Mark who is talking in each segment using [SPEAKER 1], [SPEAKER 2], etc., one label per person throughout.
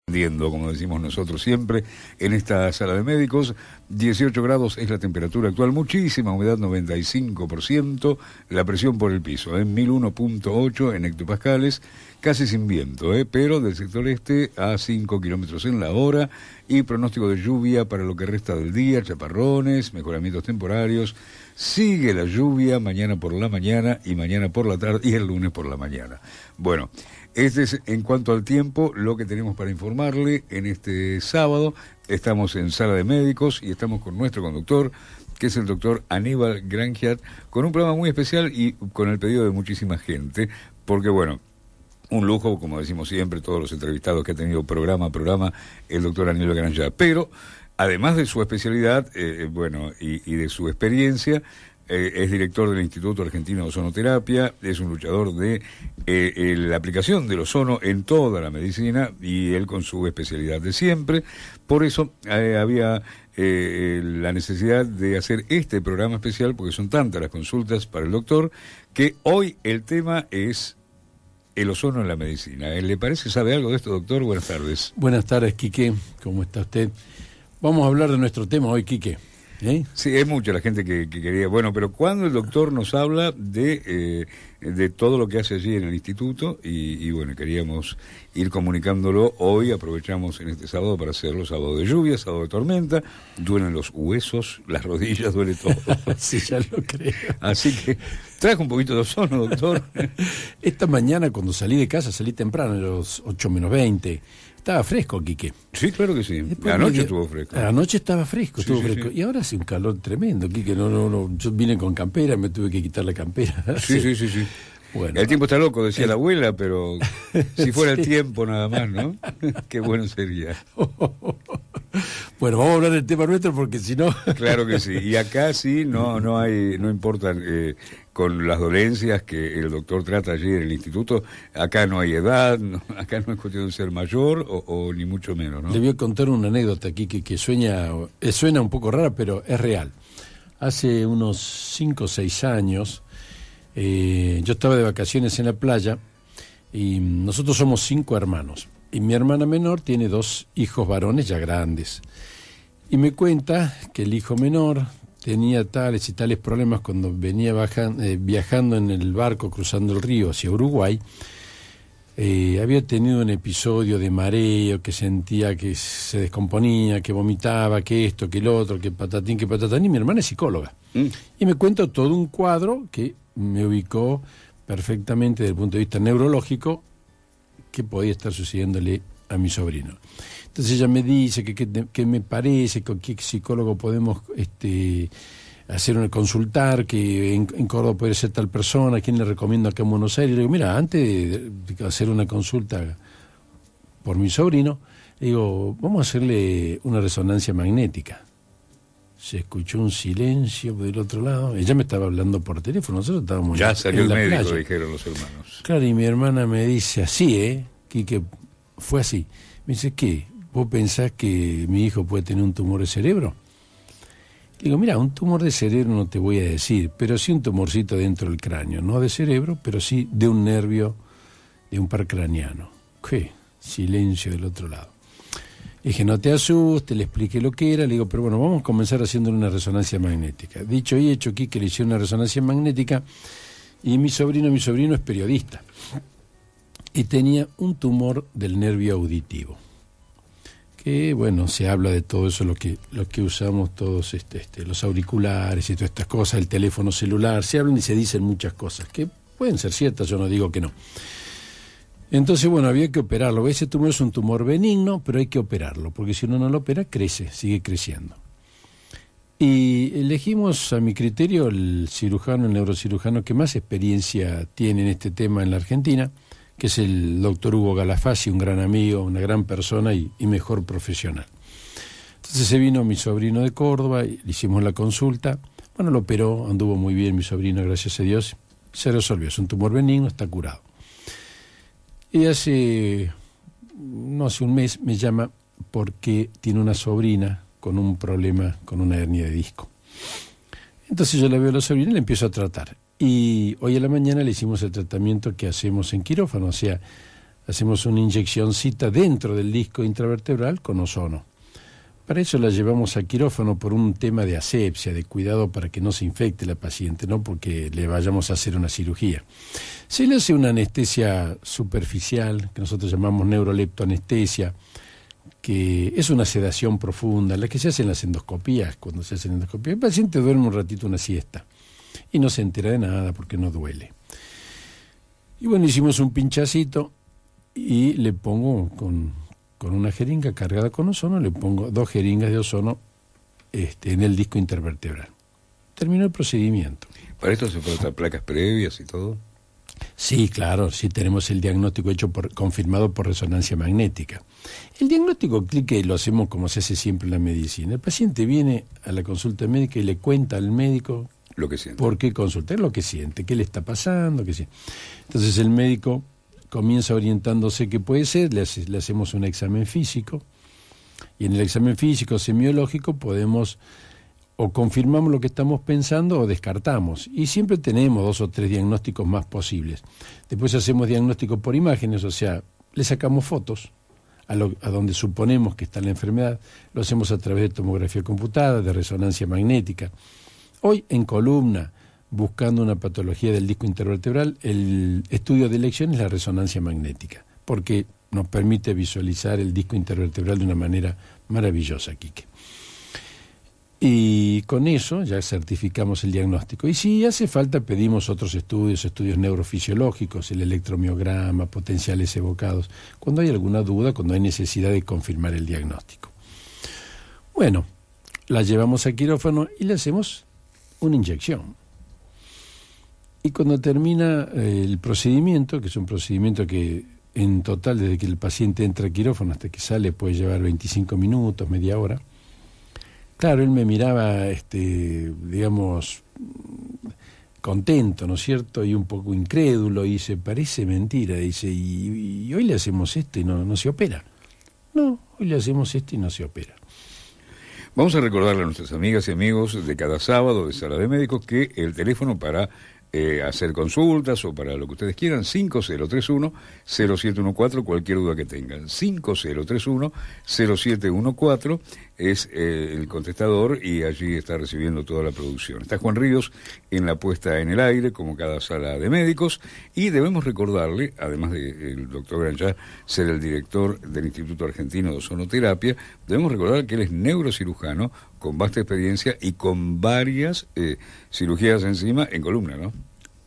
[SPEAKER 1] Como decimos nosotros siempre, en esta sala de médicos. 18 grados es la temperatura actual, muchísima humedad, 95%, la presión por el piso, 1001.8 en hectopascales, casi sin viento, pero del sector este a 5 kilómetros en la hora, y pronóstico de lluvia para lo que resta del día, chaparrones, mejoramientos temporarios. Sigue la lluvia mañana por la mañana y mañana por la tarde y el lunes por la mañana. Bueno, este es en cuanto al tiempo lo que tenemos para informarle en este sábado. Estamos en sala de médicos y estamos con nuestro conductor, que es el doctor Aníbal Grangiat, con un programa muy especial y con el pedido de muchísima gente, porque bueno, un lujo, como decimos siempre, todos los entrevistados que ha tenido programa a programa, el doctor Aníbal Grangiat, pero además de su especialidad, y de su experiencia, es director del Instituto Argentino de Ozonoterapia, es un luchador de la aplicación del ozono en toda la medicina, y él con su especialidad de siempre. Por eso había la necesidad de hacer este programa especial, porque son tantas las consultas para el doctor, que hoy el tema es el ozono en la medicina. ¿Le parece? ¿Sabe algo de esto, doctor? Buenas tardes.
[SPEAKER 2] Buenas tardes, Quique. ¿Cómo está usted? Vamos a hablar de nuestro tema hoy, Quique.
[SPEAKER 1] Sí, es mucha la gente que quería. Bueno, pero cuando el doctor nos habla de todo lo que hace allí en el instituto, y bueno, queríamos ir comunicándolo hoy, aprovechamos en este sábado para hacerlo, sábado de lluvia, sábado de tormenta, duelen los huesos, las rodillas, duele todo.
[SPEAKER 2] Sí, ya lo creo.
[SPEAKER 1] Así que traje un poquito de ozono, doctor.
[SPEAKER 2] Esta mañana cuando salí de casa, salí temprano, a los 8 menos 20. Estaba fresco, Quique.
[SPEAKER 1] Sí, claro que sí. Anoche estuvo fresco.
[SPEAKER 2] Anoche estaba fresco,
[SPEAKER 1] sí.
[SPEAKER 2] Y ahora hace un calor tremendo, Quique. No. Yo vine con campera, me tuve que quitar la campera.
[SPEAKER 1] Sí. Bueno, el tiempo está loco, decía la abuela, pero si fuera el tiempo nada más, ¿no? Qué bueno sería.
[SPEAKER 2] Bueno, vamos a hablar del tema nuestro porque si no...
[SPEAKER 1] Claro que sí. Y acá sí, no importan con las dolencias que el doctor trata allí en el instituto. Acá no hay edad, acá no es cuestión de ser mayor o ni mucho menos, ¿no?
[SPEAKER 2] Le voy a contar una anécdota aquí que suena un poco rara, pero es real. Hace unos 5 o 6 años, yo estaba de vacaciones en la playa y nosotros somos 5 hermanos. Y mi hermana menor tiene 2 hijos varones ya grandes. Y me cuenta que el hijo menor tenía tales y tales problemas cuando venía viajando en el barco cruzando el río hacia Uruguay. Había tenido un episodio de mareo, que sentía que se descomponía, que vomitaba, que esto, que el otro, que patatín, que patatán. Y mi hermana es psicóloga. Y me cuenta todo un cuadro que me ubicó perfectamente desde el punto de vista neurológico que podía estar sucediéndole a mi sobrino. Entonces ella me dice que me parece, con qué psicólogo podemos consultar, que en Córdoba puede ser tal persona, quién le recomiendo acá en Buenos Aires. Le digo, mira, antes de hacer una consulta por mi sobrino, le digo, vamos a hacerle una resonancia magnética. Se escuchó un silencio del otro lado. Ella me estaba hablando por teléfono, nosotros estábamos
[SPEAKER 1] ya salió
[SPEAKER 2] en la
[SPEAKER 1] el médico,
[SPEAKER 2] playa.
[SPEAKER 1] Dijeron los hermanos.
[SPEAKER 2] Claro, y mi hermana me dice así, que fue así. Me dice, ¿qué? ¿Vos pensás que mi hijo puede tener un tumor de cerebro? Le digo, mira, un tumor de cerebro no te voy a decir, pero sí un tumorcito dentro del cráneo, no de cerebro, pero sí de un nervio, de un par craneano. ¿Qué? Silencio del otro lado. Le dije, no te asustes, le expliqué lo que era, le digo, pero bueno, vamos a comenzar haciéndole una resonancia magnética. Dicho y hecho, aquí que le hicieron una resonancia magnética, y mi sobrino es periodista, y tenía un tumor del nervio auditivo. Que bueno, se habla de todo eso, lo que usamos todos, los auriculares y todas estas cosas, el teléfono celular, se hablan y se dicen muchas cosas, que pueden ser ciertas, yo no digo que no. Entonces, bueno, había que operarlo. Ese tumor es un tumor benigno, pero hay que operarlo, porque si uno no lo opera, sigue creciendo. Y elegimos, a mi criterio, el neurocirujano que más experiencia tiene en este tema en la Argentina, que es el doctor Hugo Galafasi, un gran amigo, una gran persona y mejor profesional. Entonces se vino mi sobrino de Córdoba, y le hicimos la consulta, bueno, lo operó, anduvo muy bien mi sobrino, gracias a Dios, se resolvió, es un tumor benigno, está curado. Y hace un mes me llama porque tiene una sobrina con un problema, con una hernia de disco. Entonces yo la veo a la sobrina y la empiezo a tratar. Y hoy a la mañana le hicimos el tratamiento que hacemos en quirófano, o sea, hacemos una inyeccióncita dentro del disco intravertebral con ozono. Para eso la llevamos a quirófano por un tema de asepsia, de cuidado para que no se infecte la paciente, no porque le vayamos a hacer una cirugía. Se le hace una anestesia superficial, que nosotros llamamos neuroleptoanestesia, que es una sedación profunda, la que se hace en las endoscopías. Cuando se hace en endoscopía, el paciente duerme un ratito una siesta y no se entera de nada porque no duele. Y bueno, hicimos un pinchacito y le pongo con una jeringa cargada con ozono, le pongo 2 jeringas de ozono en el disco intervertebral. Terminó el procedimiento.
[SPEAKER 1] ¿Para esto se faltan placas previas y todo?
[SPEAKER 2] Sí, claro, sí tenemos el diagnóstico confirmado por resonancia magnética. El diagnóstico clique lo hacemos como se hace siempre en la medicina. El paciente viene a la consulta médica y le cuenta al médico
[SPEAKER 1] lo que siente.
[SPEAKER 2] ¿Por qué consulta? Es lo que siente, qué le está pasando, qué siente. Entonces el médico comienza orientándose qué puede ser, le hacemos un examen físico, y en el examen físico semiológico podemos o confirmamos lo que estamos pensando o descartamos, y siempre tenemos 2 o 3 diagnósticos más posibles. Después hacemos diagnósticos por imágenes, o sea, le sacamos fotos a donde suponemos que está la enfermedad, lo hacemos a través de tomografía computada, de resonancia magnética. Hoy en columna, buscando una patología del disco intervertebral, el estudio de elección es la resonancia magnética, porque nos permite visualizar el disco intervertebral de una manera maravillosa, Quique. Y con eso ya certificamos el diagnóstico. Y si hace falta, pedimos otros estudios neurofisiológicos, el electromiograma, potenciales evocados, cuando hay alguna duda, cuando hay necesidad de confirmar el diagnóstico. Bueno, la llevamos a quirófano y le hacemos una inyección. Y cuando termina el procedimiento, que es un procedimiento que en total desde que el paciente entra a quirófano hasta que sale puede llevar 25 minutos, media hora, claro, él me miraba, digamos, contento, ¿no es cierto? Y un poco incrédulo, y dice, parece mentira, dice, y hoy le hacemos esto y no se opera. No, hoy le hacemos esto y no se opera.
[SPEAKER 1] Vamos a recordarle a nuestras amigas y amigos de cada sábado de Sala de Médicos que el teléfono para hacer consultas o para lo que ustedes quieran, 5031-0714, cualquier duda que tengan. 5031-0714 es el contestador y allí está recibiendo toda la producción. Está Juan Ríos en la puesta en el aire, como cada Sala de Médicos, y debemos recordarle, además del doctor Granjá ser el director del Instituto Argentino de Ozonoterapia, debemos recordar que él es neurocirujano con vasta experiencia y con varias cirugías encima en columna, ¿no?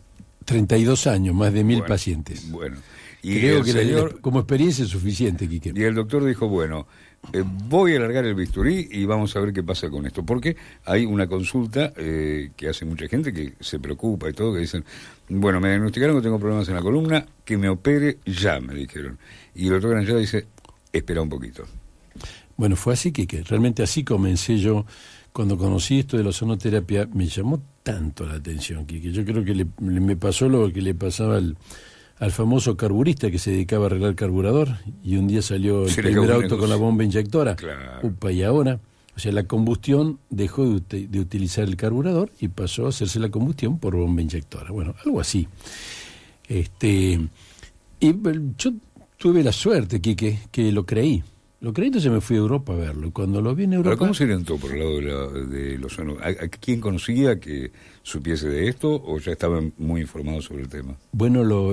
[SPEAKER 2] 32 años, más de 1000 pacientes.
[SPEAKER 1] Bueno, y
[SPEAKER 2] creo que como experiencia es suficiente, Quique.
[SPEAKER 1] Y el doctor dijo, bueno, voy a alargar el bisturí y vamos a ver qué pasa con esto, porque hay una consulta que hace mucha gente que se preocupa y todo, que dicen, bueno, me diagnosticaron que tengo problemas en la columna, que me opere ya, me dijeron. Y el doctor Granjá dice, espera un poquito.
[SPEAKER 2] Bueno, fue así, Quique, realmente así comencé yo. Cuando conocí esto de la ozonoterapia, me llamó tanto la atención, Quique. Yo creo que me pasó lo que le pasaba al famoso carburista que se dedicaba a arreglar carburador, y un día salió el primer auto con la bomba inyectora.
[SPEAKER 1] Claro.
[SPEAKER 2] Upa, y ahora, o sea, la combustión dejó de utilizar el carburador y pasó a hacerse la combustión por bomba inyectora. Bueno, algo así. Y yo tuve la suerte, Quique, que lo creí. Lo creí, entonces me fui a Europa a verlo. Y cuando lo vi en Europa...
[SPEAKER 1] ¿Pero cómo se orientó por el lado de los ozono? ¿A quién conocía que supiese de esto o ya estaban muy informados sobre el tema?
[SPEAKER 2] Bueno, lo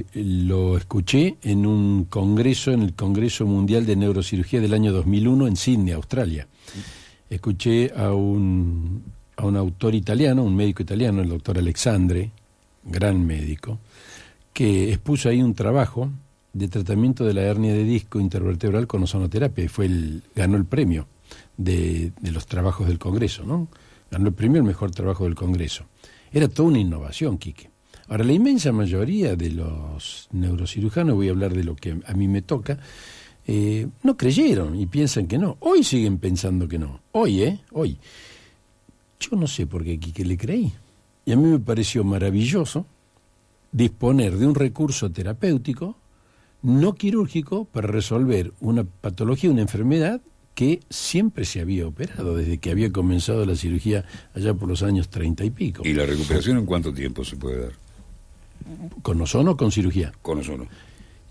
[SPEAKER 2] escuché en un congreso, en el Congreso Mundial de Neurocirugía del año 2001 en Sydney, Australia. Escuché a un autor italiano, un médico italiano, el doctor Alexandre, gran médico, que expuso ahí un trabajo de tratamiento de la hernia de disco intervertebral con ozonoterapia, y ganó el premio de los trabajos del Congreso, ¿no? Ganó el premio al mejor trabajo del Congreso. Era toda una innovación, Quique. Ahora, la inmensa mayoría de los neurocirujanos, voy a hablar de lo que a mí me toca, no creyeron y piensan que no. Hoy siguen pensando que no. Hoy. Yo no sé por qué, Quique, le creí. Y a mí me pareció maravilloso disponer de un recurso terapéutico no quirúrgico para resolver una patología, una enfermedad que siempre se había operado, desde que había comenzado la cirugía allá por los años 30 y pico.
[SPEAKER 1] ¿Y la recuperación en cuánto tiempo se puede dar?
[SPEAKER 2] ¿Con ozono o con cirugía?
[SPEAKER 1] Con ozono.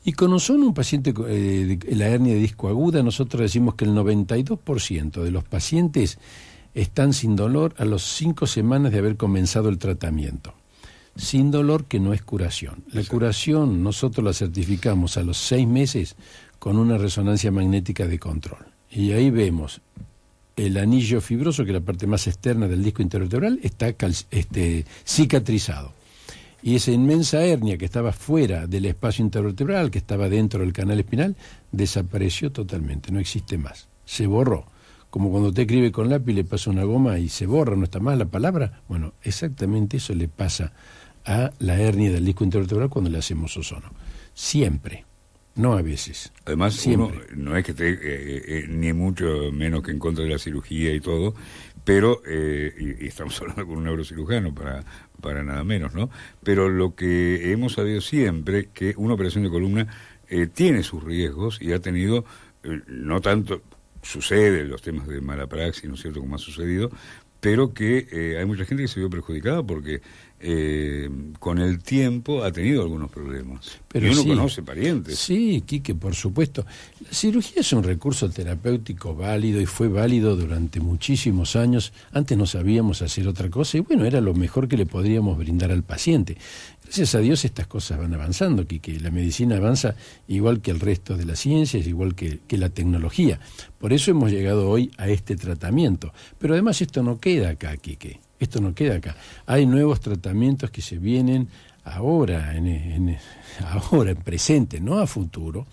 [SPEAKER 2] Y con ozono, un paciente de la hernia de disco aguda, nosotros decimos que el 92% de los pacientes están sin dolor a las 5 semanas de haber comenzado el tratamiento. Sin dolor, que no es curación. La curación nosotros la certificamos a los 6 meses con una resonancia magnética de control. Y ahí vemos el anillo fibroso, que es la parte más externa del disco intervertebral, está cicatrizado. Y esa inmensa hernia que estaba fuera del espacio intervertebral, que estaba dentro del canal espinal, desapareció totalmente, no existe más. Se borró. Como cuando te escribe con lápiz, le pasa una goma y se borra, no está más la palabra. Bueno, exactamente eso le pasa a la hernia del disco intervertebral cuando le hacemos ozono. Siempre, no a veces.
[SPEAKER 1] Además,
[SPEAKER 2] siempre.
[SPEAKER 1] Uno no es que esté ni mucho menos que en contra de la cirugía y todo, pero, y estamos hablando con un neurocirujano para nada menos, ¿no? Pero lo que hemos sabido siempre, que una operación de columna tiene sus riesgos y ha tenido, no tanto, sucede los temas de mala praxis, ¿no es cierto?, como ha sucedido, pero que hay mucha gente que se vio perjudicada porque con el tiempo ha tenido algunos problemas.
[SPEAKER 2] Pero
[SPEAKER 1] y uno
[SPEAKER 2] sí,
[SPEAKER 1] conoce parientes.
[SPEAKER 2] Sí, Quique, por supuesto. La cirugía es un recurso terapéutico válido y fue válido durante muchísimos años. Antes no sabíamos hacer otra cosa y bueno, era lo mejor que le podríamos brindar al paciente. Gracias a Dios estas cosas van avanzando, Quique. La medicina avanza igual que el resto de las ciencias, igual que la tecnología. Por eso hemos llegado hoy a este tratamiento. Pero además esto no queda acá, Quique. Esto no queda acá. Hay nuevos tratamientos que se vienen ahora, ahora en presente, no a futuro.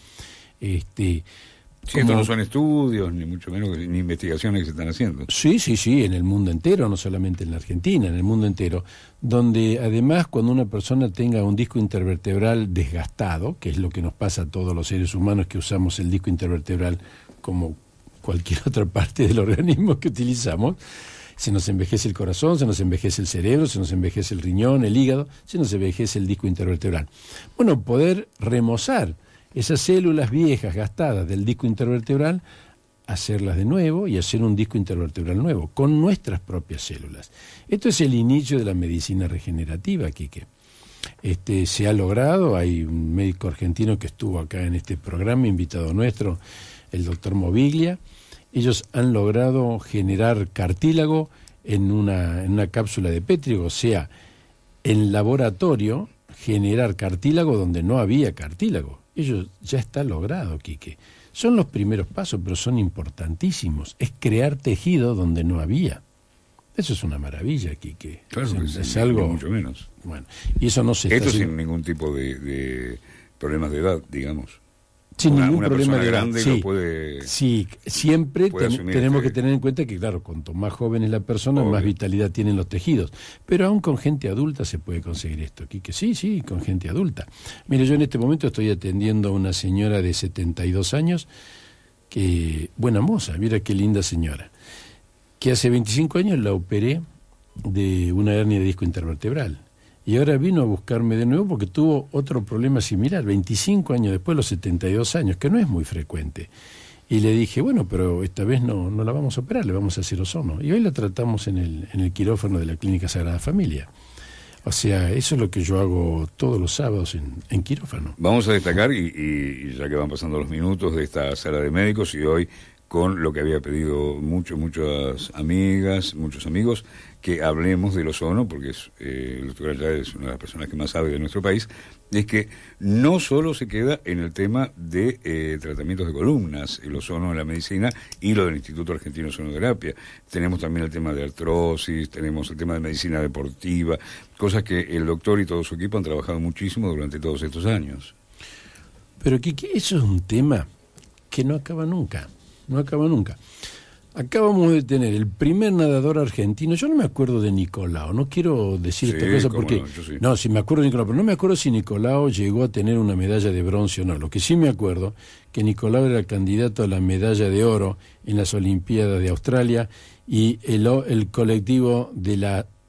[SPEAKER 1] Sí, estos no son estudios, ni mucho menos, ni investigaciones que se están haciendo.
[SPEAKER 2] Sí, en el mundo entero, no solamente en la Argentina, en el mundo entero, donde además cuando una persona tenga un disco intervertebral desgastado, que es lo que nos pasa a todos los seres humanos que usamos el disco intervertebral como cualquier otra parte del organismo que utilizamos, se nos envejece el corazón, se nos envejece el cerebro, se nos envejece el riñón, el hígado, se nos envejece el disco intervertebral. Bueno, poder remozar esas células viejas gastadas del disco intervertebral, hacerlas de nuevo y hacer un disco intervertebral nuevo, con nuestras propias células. Esto es el inicio de la medicina regenerativa, Quique. Se ha logrado, hay un médico argentino que estuvo acá en este programa, invitado nuestro, el doctor Moviglia. Ellos han logrado generar cartílago en una cápsula de Petri, o sea, en laboratorio generar cartílago donde no había cartílago. Ellos ya está logrado, Quique. Son los primeros pasos, pero son importantísimos. Es crear tejido donde no había. Eso es una maravilla, Quique.
[SPEAKER 1] Claro que sí,
[SPEAKER 2] es algo
[SPEAKER 1] mucho menos.
[SPEAKER 2] Bueno, y eso no se
[SPEAKER 1] Esto
[SPEAKER 2] está
[SPEAKER 1] sin ningún tipo de problemas de edad, digamos.
[SPEAKER 2] Sin ningún
[SPEAKER 1] una
[SPEAKER 2] problema
[SPEAKER 1] persona
[SPEAKER 2] de edad.
[SPEAKER 1] grande
[SPEAKER 2] Sí,
[SPEAKER 1] lo puede.
[SPEAKER 2] sí, siempre
[SPEAKER 1] puede
[SPEAKER 2] tenemos que tener en cuenta que, claro, cuanto más joven es la persona,
[SPEAKER 1] obvio,
[SPEAKER 2] más vitalidad tienen los tejidos. Pero aún con gente adulta se puede conseguir esto, Quique. Sí, con gente adulta. Mire, yo en este momento estoy atendiendo a una señora de 72 años, que, buena moza, mira qué linda señora, que hace 25 años la operé de una hernia de disco intervertebral. Y ahora vino a buscarme de nuevo porque tuvo otro problema similar, 25 años después, los 72 años, que no es muy frecuente. Y le dije, bueno, pero esta vez no la vamos a operar, le vamos a hacer ozono. Y hoy la tratamos en el quirófano de la Clínica Sagrada Familia. O sea, eso es lo que yo hago todos los sábados en quirófano.
[SPEAKER 1] Vamos a destacar, y ya que van pasando los minutos de esta sala de médicos, y hoy con lo que había pedido muchas amigas, muchos amigos, que hablemos del ozono, porque el doctor Ayala es una de las personas que más sabe de nuestro país, es que no solo se queda en el tema de tratamientos de columnas, el ozono en la medicina y lo del Instituto Argentino de Ozonoterapia. Tenemos también el tema de artrosis, tenemos el tema de medicina deportiva, cosas que el doctor y todo su equipo han trabajado muchísimo durante todos estos años.
[SPEAKER 2] Pero Quique, eso es un tema que no acaba nunca. No acaba nunca. Acabamos de tener el primer nadador argentino, yo no me acuerdo de Nicolao, no quiero decir esta cosa porque... No, sí. No, sí me acuerdo de Nicolao, pero no me acuerdo si Nicolao llegó a tener una medalla de bronce o no. Lo que sí me acuerdo, que Nicolao era candidato a la medalla de oro en las Olimpiadas de Australia y el colectivo de la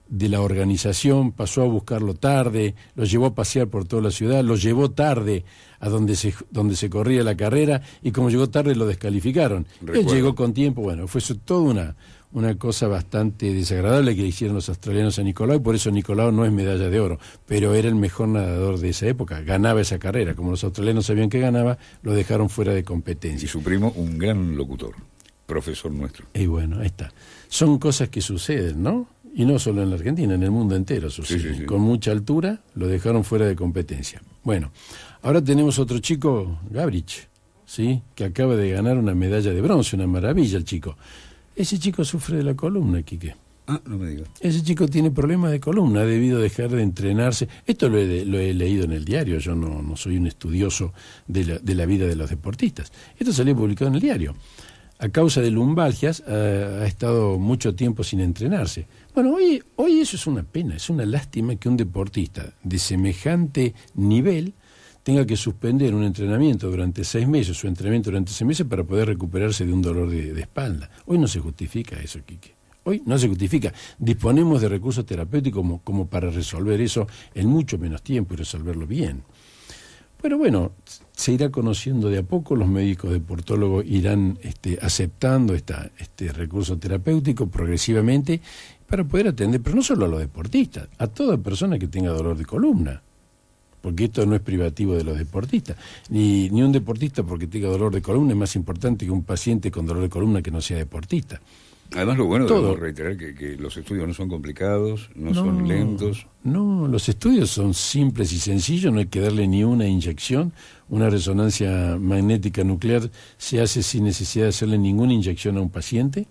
[SPEAKER 2] de la organización, pasó a buscarlo tarde, lo llevó a pasear por toda la ciudad, lo llevó tarde a donde se corría la carrera, y como llegó tarde lo descalificaron. Él llegó con tiempo. Bueno, fue toda una cosa bastante desagradable que hicieron los australianos a Nicolau, y por eso Nicolau no es medalla de oro, pero era el mejor nadador de esa época, ganaba esa carrera. Como los australianos sabían que ganaba, lo dejaron fuera de competencia.
[SPEAKER 1] Y su primo, un gran locutor, profesor nuestro.
[SPEAKER 2] Y bueno, ahí está. Son cosas que suceden, ¿no? Y no solo en la Argentina, en el mundo entero sucede. Sí. Con mucha altura lo dejaron fuera de competencia. Bueno, ahora tenemos otro chico, Gabrich, ¿sí? Que acaba de ganar una medalla de bronce, una maravilla el chico. Ese chico sufre de la columna, Quique.
[SPEAKER 1] Ah, no me digas.
[SPEAKER 2] Ese chico tiene problemas de columna, ha debido dejar de entrenarse. Esto lo he leído en el diario, yo no soy un estudioso de la vida de los deportistas. Esto salió publicado en el diario. A causa de lumbalgias ha estado mucho tiempo sin entrenarse. Bueno, hoy eso es una pena, es una lástima que un deportista de semejante nivel tenga que suspender un entrenamiento durante 6 meses, su entrenamiento durante 6 meses, para poder recuperarse de un dolor de espalda. Hoy no se justifica eso, Quique. Hoy no se justifica. Disponemos de recursos terapéuticos como para resolver eso en mucho menos tiempo y resolverlo bien. Pero bueno, se irá conociendo de a poco, los médicos deportólogos irán aceptando este recurso terapéutico progresivamente para poder atender, pero no solo a los deportistas, a toda persona que tenga dolor de columna, porque esto no es privativo de los deportistas, ni un deportista porque tenga dolor de columna es más importante que un paciente con dolor de columna que no sea deportista.
[SPEAKER 1] Además, lo bueno, debemos reiterar que los estudios no son complicados, no son lentos.
[SPEAKER 2] No, los estudios son simples y sencillos, no hay que darle ni una inyección. Una resonancia magnética nuclear se hace sin necesidad de hacerle ninguna inyección a un paciente.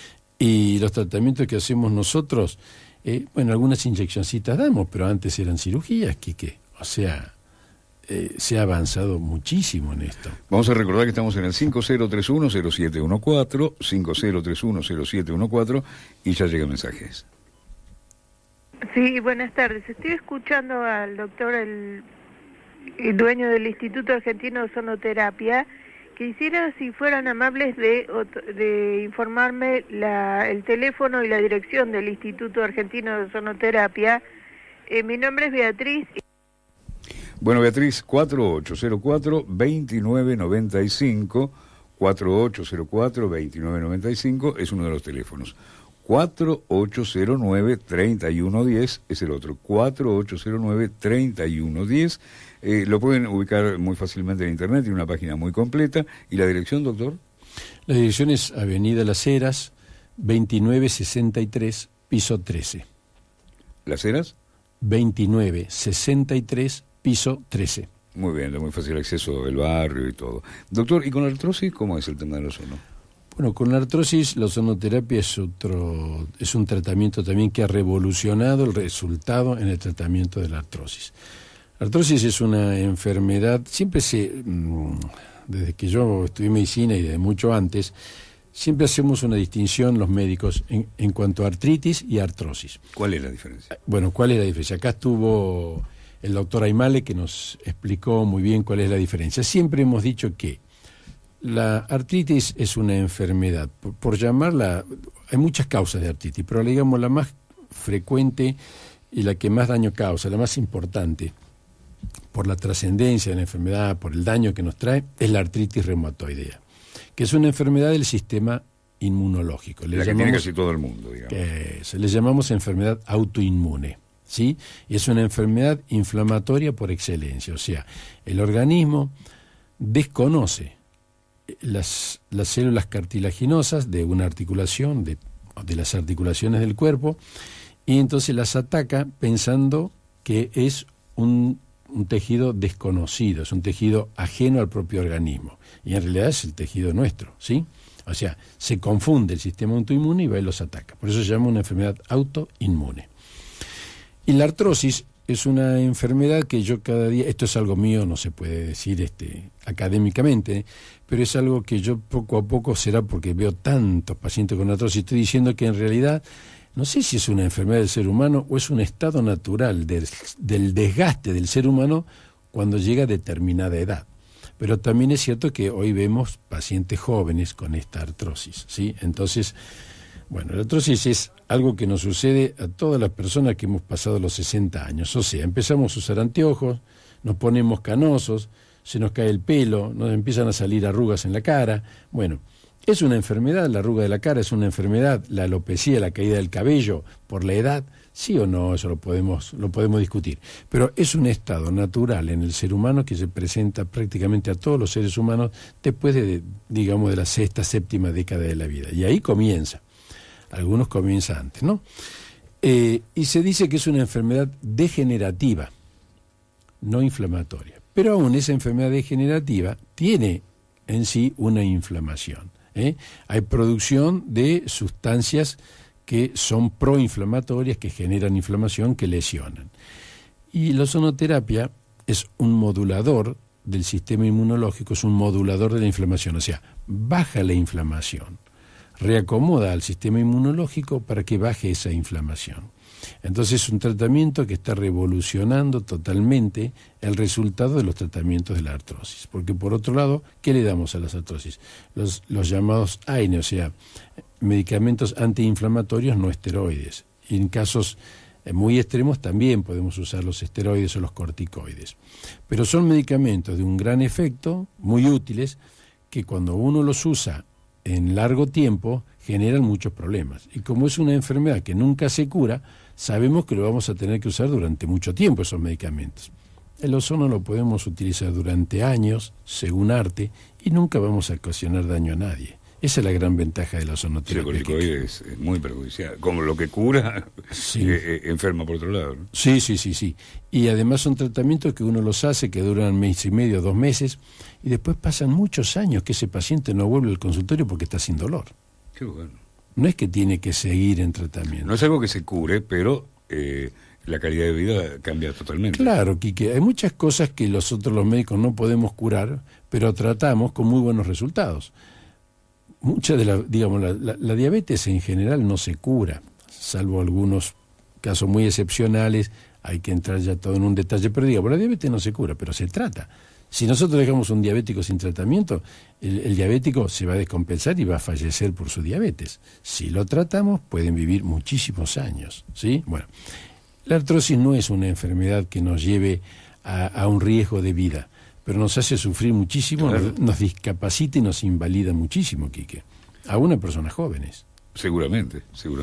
[SPEAKER 2] Y los tratamientos que hacemos nosotros, algunas inyeccioncitas damos, pero antes eran cirugías, Quique. O sea, se ha avanzado muchísimo en esto.
[SPEAKER 1] Vamos a recordar que estamos en el 5031-0714, 5031-0714, y ya llegan mensajes.
[SPEAKER 3] Sí, buenas tardes. Estoy escuchando al doctor, el dueño del Instituto Argentino de Sonoterapia. Quisiera, si fueran amables, de informarme el teléfono y la dirección del Instituto Argentino de Sonoterapia. Mi nombre es Beatriz.
[SPEAKER 1] Bueno, Beatriz, 4804-2995, 4804-2995 es uno de los teléfonos. 4809-3110 es el otro, 4809-3110. Lo pueden ubicar muy fácilmente en internet, tiene una página muy completa. ¿Y la dirección, doctor?
[SPEAKER 2] La dirección es Avenida Las Heras, 2963, piso 13.
[SPEAKER 1] ¿Las Heras?
[SPEAKER 2] 2963, piso 13.
[SPEAKER 1] Muy bien, de muy fácil acceso del barrio y todo. Doctor, ¿y con la artrosis cómo es el tema del ozono?
[SPEAKER 2] Bueno, con la artrosis, la ozonoterapia es un tratamiento también que ha revolucionado el resultado en el tratamiento de la artrosis. La artrosis es una enfermedad, siempre desde que yo estudié medicina y desde mucho antes, siempre hacemos una distinción los médicos en cuanto a artritis y artrosis.
[SPEAKER 1] ¿Cuál es la diferencia?
[SPEAKER 2] Bueno, ¿cuál es la diferencia? Acá estuvo el doctor Aymale, que nos explicó muy bien cuál es la diferencia. Siempre hemos dicho que la artritis es una enfermedad, por llamarla, hay muchas causas de artritis, pero digamos la más frecuente y la que más daño causa, la más importante, por la trascendencia de la enfermedad, por el daño que nos trae, es la artritis reumatoidea, que es una enfermedad del sistema inmunológico.
[SPEAKER 1] La que tiene casi todo el mundo, digamos.
[SPEAKER 2] Le llamamos enfermedad autoinmune. ¿Sí? Y es una enfermedad inflamatoria por excelencia, o sea, el organismo desconoce las células cartilaginosas de una articulación, de las articulaciones del cuerpo, y entonces las ataca pensando que es un tejido desconocido, es un tejido ajeno al propio organismo, y en realidad es el tejido nuestro, ¿sí? O sea, se confunde el sistema autoinmune y va y los ataca, por eso se llama una enfermedad autoinmune. Y la artrosis es una enfermedad que yo cada día, esto es algo mío, no se puede decir académicamente, pero es algo que yo poco a poco, será porque veo tantos pacientes con artrosis, estoy diciendo que en realidad, no sé si es una enfermedad del ser humano o es un estado natural del desgaste del ser humano cuando llega a determinada edad. Pero también es cierto que hoy vemos pacientes jóvenes con esta artrosis, ¿sí? Entonces, Bueno, la artrosis es algo que nos sucede a todas las personas que hemos pasado los 60 años. O sea, empezamos a usar anteojos, nos ponemos canosos, se nos cae el pelo, nos empiezan a salir arrugas en la cara. Bueno, es una enfermedad, la arruga de la cara es una enfermedad, la alopecia, la caída del cabello por la edad, sí o no, eso lo podemos discutir. Pero es un estado natural en el ser humano que se presenta prácticamente a todos los seres humanos después de la sexta, séptima década de la vida. Y ahí comienza. Algunos comienzan antes, ¿no? Y se dice que es una enfermedad degenerativa, no inflamatoria. Pero aún esa enfermedad degenerativa tiene en sí una inflamación. Hay producción de sustancias que son proinflamatorias, que generan inflamación, que lesionan. Y la ozonoterapia es un modulador del sistema inmunológico, es un modulador de la inflamación, o sea, baja la inflamación, reacomoda al sistema inmunológico para que baje esa inflamación. Entonces es un tratamiento que está revolucionando totalmente el resultado de los tratamientos de la artrosis. Porque por otro lado, ¿qué le damos a las artrosis? Los llamados AINE, o sea, medicamentos antiinflamatorios no esteroides. Y en casos muy extremos también podemos usar los esteroides o los corticoides. Pero son medicamentos de un gran efecto, muy útiles, que cuando uno los usa en largo tiempo generan muchos problemas. Y como es una enfermedad que nunca se cura, sabemos que lo vamos a tener que usar durante mucho tiempo esos medicamentos. El ozono lo podemos utilizar durante años, según arte, y nunca vamos a ocasionar daño a nadie. Esa es la gran ventaja de la ozonoterapia.
[SPEAKER 1] El corticoide es muy perjudicial. Como lo que cura, sí. Enferma por otro lado, ¿no?
[SPEAKER 2] Sí. Y además son tratamientos que uno los hace, que duran mes y medio, 2 meses, y después pasan muchos años que ese paciente no vuelve al consultorio porque está sin dolor.
[SPEAKER 1] Qué bueno.
[SPEAKER 2] No es que tiene que seguir en tratamiento.
[SPEAKER 1] No es algo que se cure, pero la calidad de vida cambia totalmente.
[SPEAKER 2] Claro, Quique, hay muchas cosas que los médicos no podemos curar, pero tratamos con muy buenos resultados. Mucha de la diabetes en general no se cura, salvo algunos casos muy excepcionales, hay que entrar ya todo en un detalle, pero la diabetes no se cura, pero se trata. Si nosotros dejamos un diabético sin tratamiento, el diabético se va a descompensar y va a fallecer por su diabetes. Si lo tratamos, pueden vivir muchísimos años, ¿sí? Bueno, la artrosis no es una enfermedad que nos lleve a un riesgo de vida, pero nos hace sufrir muchísimo, claro. nos discapacita y nos invalida muchísimo, Quique. Aún a personas jóvenes.
[SPEAKER 1] Seguramente.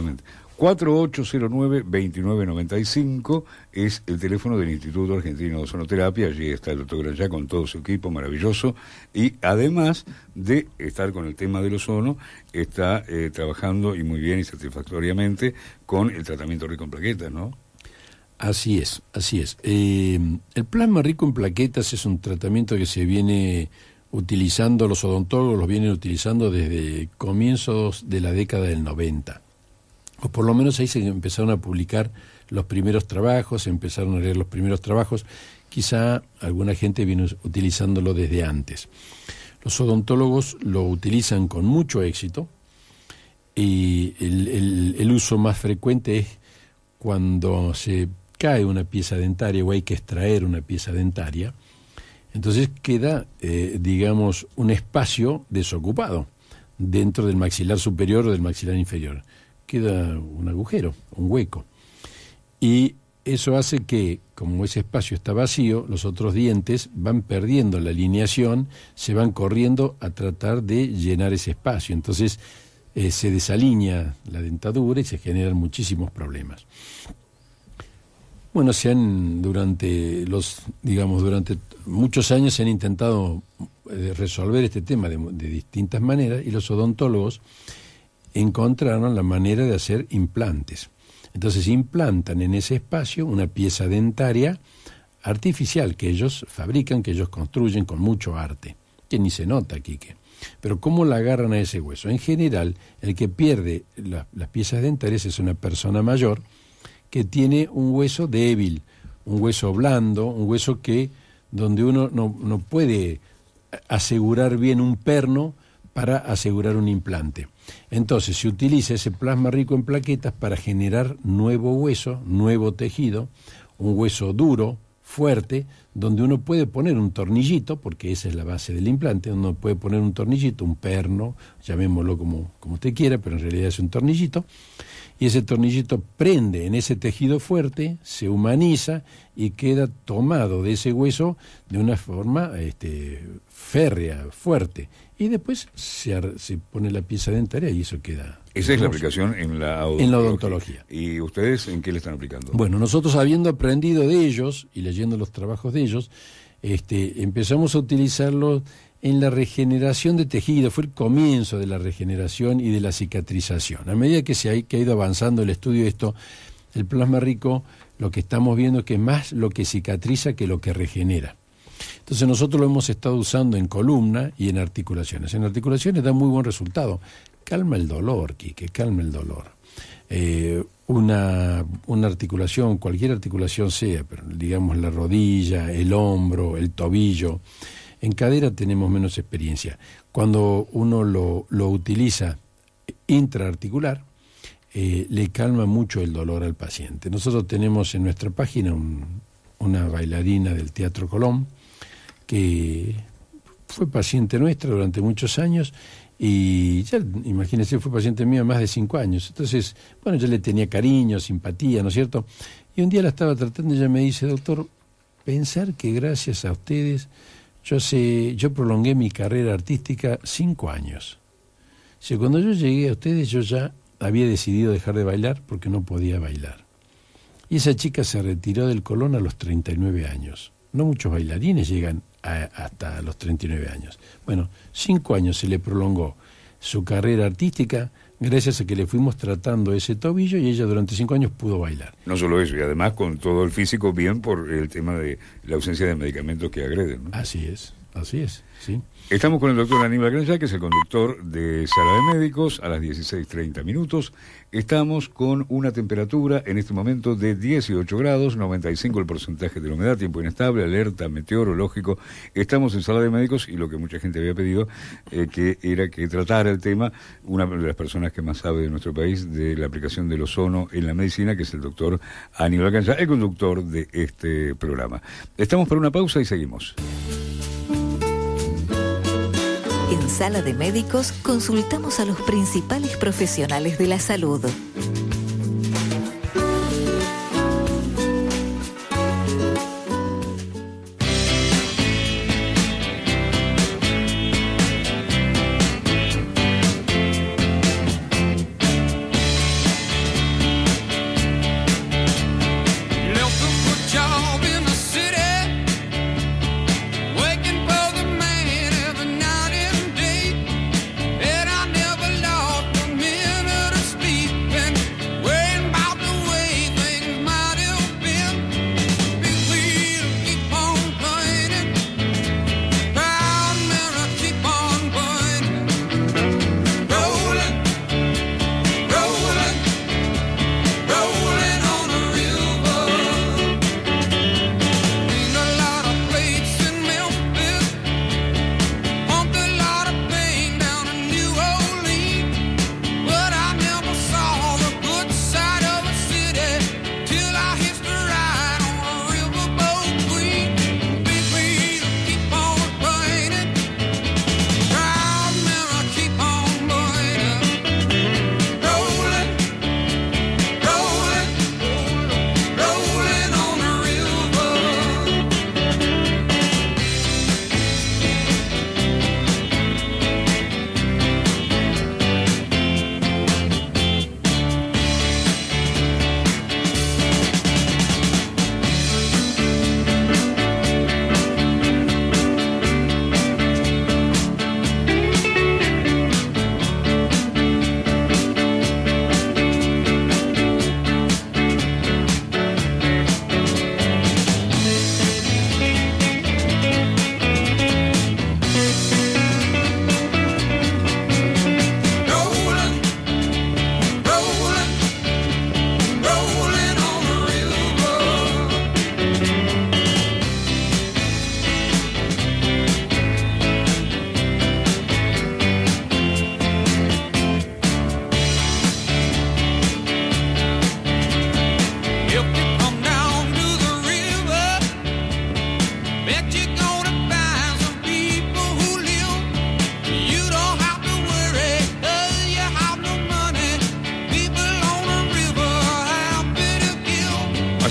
[SPEAKER 1] 4809-2995 es el teléfono del Instituto Argentino de Ozonoterapia. Allí está el doctor Granyá con todo su equipo maravilloso. Y además de estar con el tema del ozono, está trabajando y muy bien y satisfactoriamente con el tratamiento rico en plaquetas, ¿no?
[SPEAKER 2] Así es. El plasma rico en plaquetas es un tratamiento que se viene utilizando, los odontólogos los vienen utilizando desde comienzos de la década del 90. O por lo menos ahí se empezaron a publicar los primeros trabajos, se empezaron a leer los primeros trabajos. Quizá alguna gente vino utilizándolo desde antes. Los odontólogos lo utilizan con mucho éxito y el uso más frecuente es cuando se cae una pieza dentaria o hay que extraer una pieza dentaria, entonces queda, un espacio desocupado dentro del maxilar superior o del maxilar inferior. Queda un agujero, un hueco. Y eso hace que, como ese espacio está vacío, los otros dientes van perdiendo la alineación, se van corriendo a tratar de llenar ese espacio. Entonces se desalinea la dentadura y se generan muchísimos problemas. Bueno, durante muchos años se han intentado resolver este tema de distintas maneras y los odontólogos encontraron la manera de hacer implantes. Entonces implantan en ese espacio una pieza dentaria artificial que ellos fabrican, que ellos construyen con mucho arte, que ni se nota, Quique. Pero ¿cómo la agarran a ese hueso? En general, el que pierde las piezas dentarias es una persona mayor que tiene un hueso débil, un hueso blando, un hueso donde uno no puede asegurar bien un perno para asegurar un implante. Entonces se utiliza ese plasma rico en plaquetas para generar nuevo hueso, nuevo tejido, un hueso duro, fuerte, donde uno puede poner un tornillito, porque esa es la base del implante, uno puede poner un tornillito, un perno, llamémoslo como usted quiera, pero en realidad es un tornillito, y ese tornillito prende en ese tejido fuerte, se humaniza y queda tomado de ese hueso de una forma férrea, fuerte, y después se pone la pieza dentaria y eso queda...
[SPEAKER 1] Esa es la aplicación en la
[SPEAKER 2] odontología.
[SPEAKER 1] ¿Y ustedes en qué le están aplicando?
[SPEAKER 2] Bueno, nosotros habiendo aprendido de ellos y leyendo los trabajos de ellos, empezamos a utilizarlo en la regeneración de tejido. Fue el comienzo de la regeneración y de la cicatrización. A medida que ha ido avanzando el estudio de esto, el plasma rico, lo que estamos viendo es que es más lo que cicatriza que lo que regenera. Entonces nosotros lo hemos estado usando en columna y en articulaciones. En articulaciones da muy buen resultado. Calma el dolor, Quique, calma el dolor. Una articulación, cualquier articulación sea, pero digamos la rodilla, el hombro, el tobillo. En cadera tenemos menos experiencia. Cuando uno lo utiliza intraarticular, le calma mucho el dolor al paciente. Nosotros tenemos en nuestra página una bailarina del Teatro Colón que fue paciente nuestra durante muchos años y ya, imagínense, fue paciente mía más de 5 años. Entonces, bueno, yo le tenía cariño, simpatía, ¿no es cierto? Y un día la estaba tratando y ella me dice, doctor, pensar que gracias a ustedes yo prolongué mi carrera artística 5 años. O sea, cuando yo llegué a ustedes yo ya había decidido dejar de bailar porque no podía bailar. Y esa chica se retiró del Colón a los 39 años. No muchos bailarines llegan hasta los 39 años. Bueno, 5 años se le prolongó su carrera artística gracias a que le fuimos tratando ese tobillo y ella durante 5 años pudo bailar.
[SPEAKER 1] No solo eso, y además con todo el físico bien por el tema de la ausencia de medicamentos que agreden, ¿no?
[SPEAKER 2] Así es, sí.
[SPEAKER 1] Estamos con el doctor Aníbal Granja, que es el conductor de Sala de Médicos, a las 16:30 minutos. Estamos con una temperatura en este momento de 18 grados, 95 el porcentaje de la humedad, tiempo inestable, alerta meteorológico. Estamos en Sala de Médicos y lo que mucha gente había pedido, que era que tratara el tema, una de las personas que más sabe de nuestro país, de la aplicación del ozono en la medicina, que es el doctor Aníbal Granja, el conductor de este programa. Estamos por una pausa y seguimos.
[SPEAKER 4] En Sala de Médicos consultamos a los principales profesionales de la salud.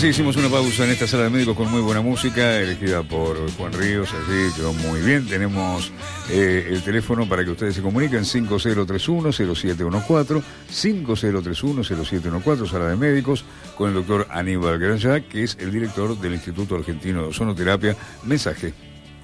[SPEAKER 1] Así hicimos una pausa en esta sala de médicos con muy buena música, elegida por Juan Ríos, así quedó muy bien. Tenemos el teléfono para que ustedes se comuniquen, 5031-0714, 5031-0714, sala de médicos, con el doctor Aníbal Granja, que es el director del Instituto Argentino de Ozonoterapia. Mensaje.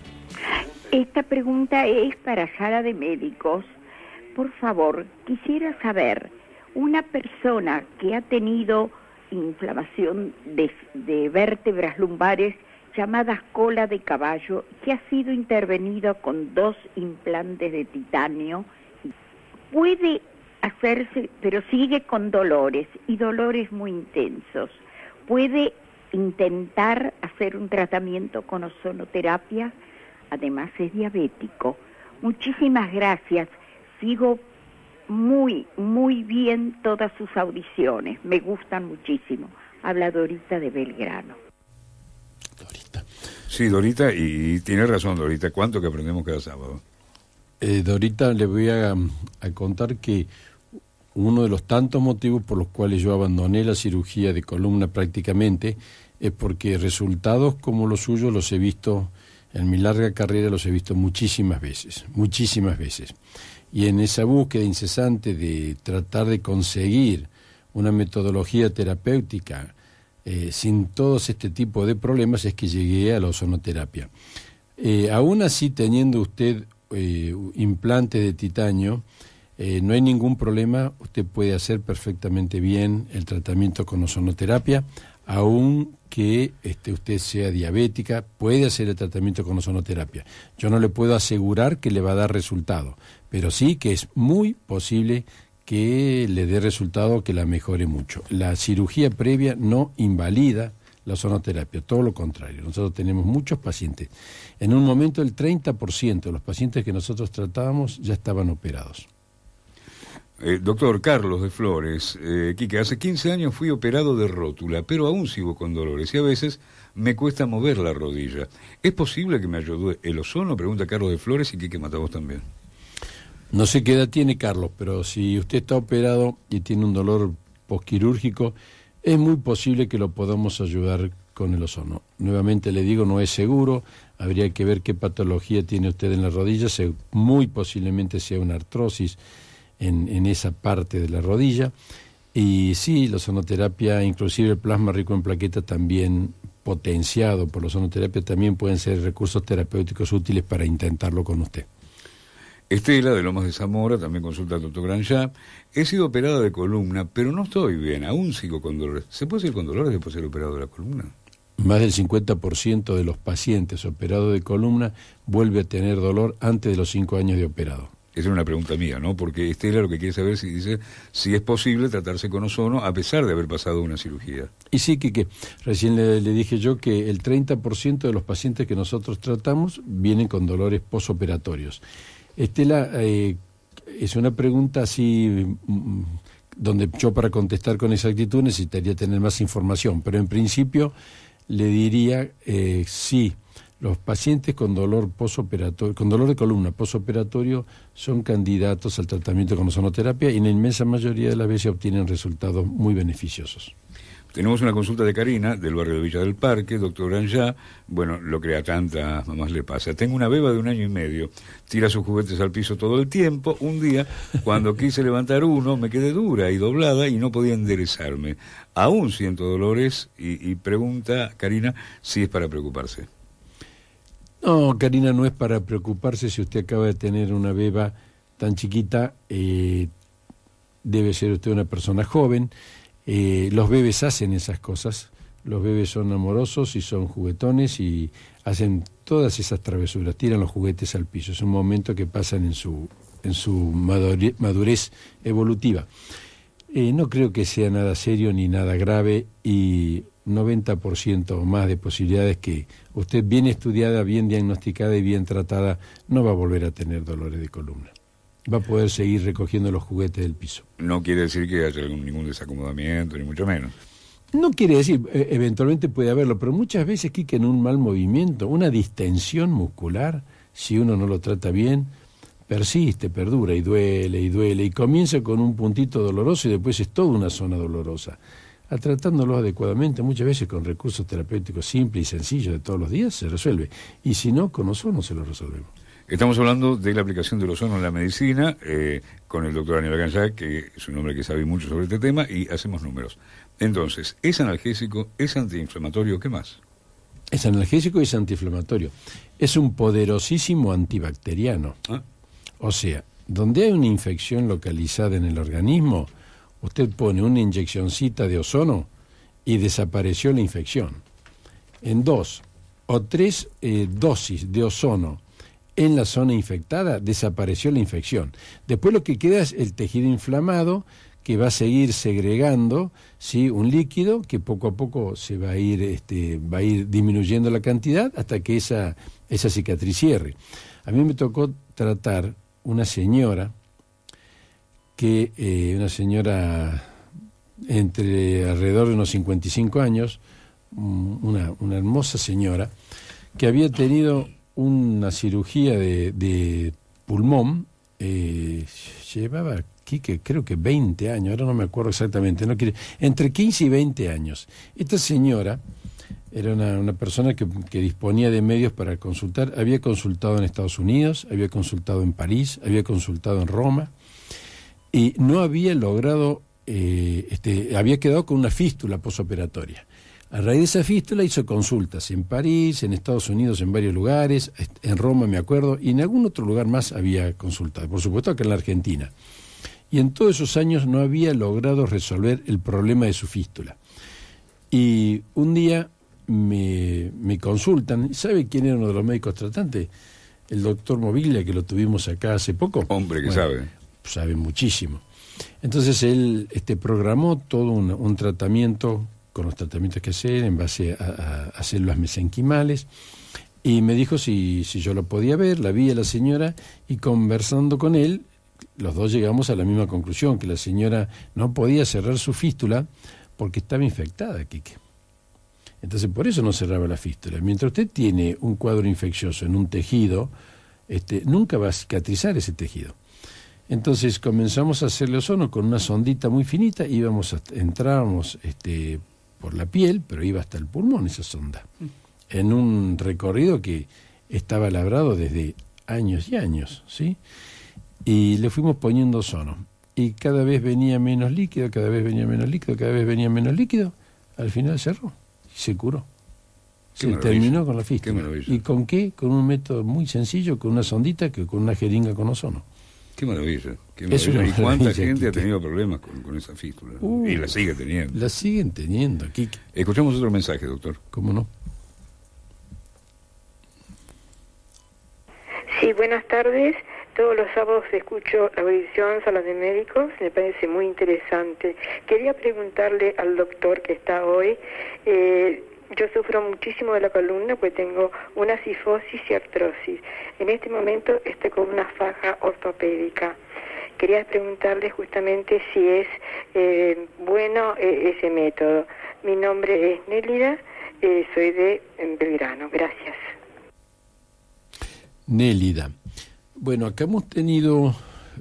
[SPEAKER 5] Esta pregunta es para sala de médicos. Por favor, quisiera saber, una persona que ha tenido inflamación de vértebras lumbares llamadas cola de caballo, que ha sido intervenida con 2 implantes de titanio, puede hacerse, pero sigue con dolores y dolores muy intensos, puede intentar hacer un tratamiento con ozonoterapia. Además es diabético. Muchísimas gracias. Sigo muy bien todas sus audiciones. Me gustan muchísimo. Habla Dorita de Belgrano.
[SPEAKER 2] Dorita.
[SPEAKER 1] Sí, Dorita, y tiene razón, Dorita. ¿Cuánto que aprendemos cada sábado?
[SPEAKER 2] Dorita, le voy a contar que uno de los tantos motivos por los cuales yo abandoné la cirugía de columna prácticamente es porque resultados como los suyos los he visto, en mi larga carrera los he visto muchísimas veces. Y en esa búsqueda incesante de tratar de conseguir una metodología terapéutica sin todos este tipo de problemas es que llegué a la ozonoterapia. Aún así, teniendo usted implante de titanio, no hay ningún problema, usted puede hacer perfectamente bien el tratamiento con ozonoterapia, aun que usted sea diabética, puede hacer el tratamiento con ozonoterapia. Yo no le puedo asegurar que le va a dar resultado, pero sí que es muy posible que le dé resultado, que la mejore mucho. La cirugía previa no invalida la ozonoterapia, todo lo contrario. Nosotros tenemos muchos pacientes. En un momento el 30% de los pacientes que nosotros tratábamos ya estaban operados.
[SPEAKER 1] Doctor Carlos de Flores, Quique, hace 15 años fui operado de rótula, pero aún sigo con dolores y a veces me cuesta mover la rodilla. ¿Es posible que me ayude el ozono? Pregunta Carlos de Flores, y Quique Matavos también.
[SPEAKER 2] No sé qué edad tiene Carlos, pero si usted está operado y tiene un dolor posquirúrgico, es muy posible que lo podamos ayudar con el ozono. Nuevamente le digo, no es seguro, habría que ver qué patología tiene usted en la rodilla, muy posiblemente sea una artrosis en esa parte de la rodilla, y sí, la ozonoterapia, inclusive el plasma rico en plaquetas también potenciado por la ozonoterapia, también pueden ser recursos terapéuticos útiles para intentarlo con usted.
[SPEAKER 1] Estela, de Lomas de Zamora, también consulta al doctor Granja. He sido operada de columna, pero no estoy bien, aún sigo con dolores. ¿Se puede seguir con dolores después de ser operado de la columna?
[SPEAKER 2] Más del 50% de los pacientes operados de columna vuelve a tener dolor antes de los 5 años de operado.
[SPEAKER 1] Esa es una pregunta mía, ¿no? Porque Estela lo que quiere saber si es posible tratarse con ozono a pesar de haber pasado una cirugía.
[SPEAKER 2] Y sí, que recién le dije yo que el 30% de los pacientes que nosotros tratamos vienen con dolores posoperatorios. Estela, es una pregunta así donde yo para contestar con exactitud necesitaría tener más información, pero en principio le diría sí. Los pacientes con dolor posoperatorio, con dolor de columna posoperatorio son candidatos al tratamiento con ozonoterapia y en la inmensa mayoría de las veces obtienen resultados muy beneficiosos.
[SPEAKER 1] Tenemos una consulta de Karina, del barrio de Villa del Parque, doctor Granja. Bueno, lo que a tantas mamás le pasa. Tengo una beba de 1 año y medio, tira sus juguetes al piso todo el tiempo. Un día, cuando quise levantar uno, me quedé dura y doblada y no podía enderezarme. Aún siento dolores y pregunta Karina si es para preocuparse.
[SPEAKER 2] No, Karina, no es para preocuparse. Si usted acaba de tener una beba tan chiquita, debe ser usted una persona joven. Los bebés hacen esas cosas. Los bebés son amorosos y son juguetones y hacen todas esas travesuras, tiran los juguetes al piso. Es un momento que pasan en su madurez evolutiva. No creo que sea nada serio ni nada grave y 90% o más de posibilidades que usted bien estudiada, bien diagnosticada y bien tratada no va a volver a tener dolores de columna. Va a poder seguir recogiendo los juguetes del piso.
[SPEAKER 1] No quiere decir que haya ningún desacomodamiento, ni mucho menos.
[SPEAKER 2] No quiere decir, eventualmente puede haberlo, pero muchas veces, Quique, en un mal movimiento, una distensión muscular, si uno no lo trata bien, persiste, perdura y duele, y comienza con un puntito doloroso y después es toda una zona dolorosa. a tratándolo adecuadamente, muchas veces con recursos terapéuticos simples y sencillos de todos los días, se resuelve. Y si no, con ozono se lo resolvemos.
[SPEAKER 1] Estamos hablando de la aplicación del ozono en la medicina, con el doctor Aníbal Ganjá, que es un hombre que sabe mucho sobre este tema, y hacemos números. Entonces, es analgésico, es antiinflamatorio, ¿qué más?
[SPEAKER 2] Es analgésico y es antiinflamatorio. Es un poderosísimo antibacteriano.
[SPEAKER 1] ¿Ah?
[SPEAKER 2] O sea, donde hay una infección localizada en el organismo, usted pone una inyeccioncita de ozono y desapareció la infección. En 2 o 3 dosis de ozono en la zona infectada, desapareció la infección. Después lo que queda es el tejido inflamado, que va a seguir segregando, ¿sí?, un líquido que poco a poco se va a ir disminuyendo la cantidad hasta que esa cicatriz cierre. A mí me tocó tratar una señora una señora entre alrededor de unos 55 años, una hermosa señora, que había tenido una cirugía de pulmón, llevaba aquí que creo que 20 años, ahora no me acuerdo exactamente, entre 15 y 20 años. Esta señora era una persona que disponía de medios para consultar, había consultado en Estados Unidos, había consultado en París, había consultado en Roma, y no había logrado, había quedado con una fístula posoperatoria. A raíz de esa fístula hizo consultas en París, en Estados Unidos, en varios lugares, en Roma me acuerdo, y en algún otro lugar más había consultado, por supuesto acá en la Argentina. Y en todos esos años no había logrado resolver el problema de su fístula. Y un día me consultan, ¿sabe quién era uno de los médicos tratantes? El doctor Moviglia, que lo tuvimos acá hace poco.
[SPEAKER 1] Hombre que
[SPEAKER 2] sabe muchísimo. Entonces él programó todo un tratamiento, con los tratamientos que hacer en base a células mesenquimales, y me dijo si yo lo podía ver. La vi a la señora y conversando con él, los dos llegamos a la misma conclusión, que la señora no podía cerrar su fístula porque estaba infectada, Quique. Entonces por eso no cerraba la fístula. Mientras usted tiene un cuadro infeccioso en un tejido, nunca va a cicatrizar ese tejido. Entonces comenzamos a hacerle ozono con una sondita muy finita, entrábamos por la piel, pero iba hasta el pulmón esa sonda, en un recorrido que estaba labrado desde años y años, ¿sí? Y le fuimos poniendo ozono, y cada vez venía menos líquido, cada vez venía menos líquido, cada vez venía menos líquido, al final cerró, y se curó. Se terminó con la fístula. ¿Y con qué? Con un método muy sencillo, con una sondita, con una jeringa con ozono.
[SPEAKER 1] Qué maravilla, qué maravilla. ¿Y cuánta gente ha tenido problemas con esa fístula? Y la sigue teniendo.
[SPEAKER 2] La siguen teniendo, Quique.
[SPEAKER 1] Escuchamos otro mensaje, doctor.
[SPEAKER 2] ¿Cómo no?
[SPEAKER 3] Sí, buenas tardes. Todos los sábados escucho la audición Sala de Médicos, me parece muy interesante. Quería preguntarle al doctor que está hoy, yo sufro muchísimo de la columna porque tengo una cifosis y artrosis. En este momento estoy con una faja ortopédica. Quería preguntarle justamente si es bueno ese método. Mi nombre es Nélida, soy de Belgrano. Gracias.
[SPEAKER 2] Nélida. Bueno, acá hemos tenido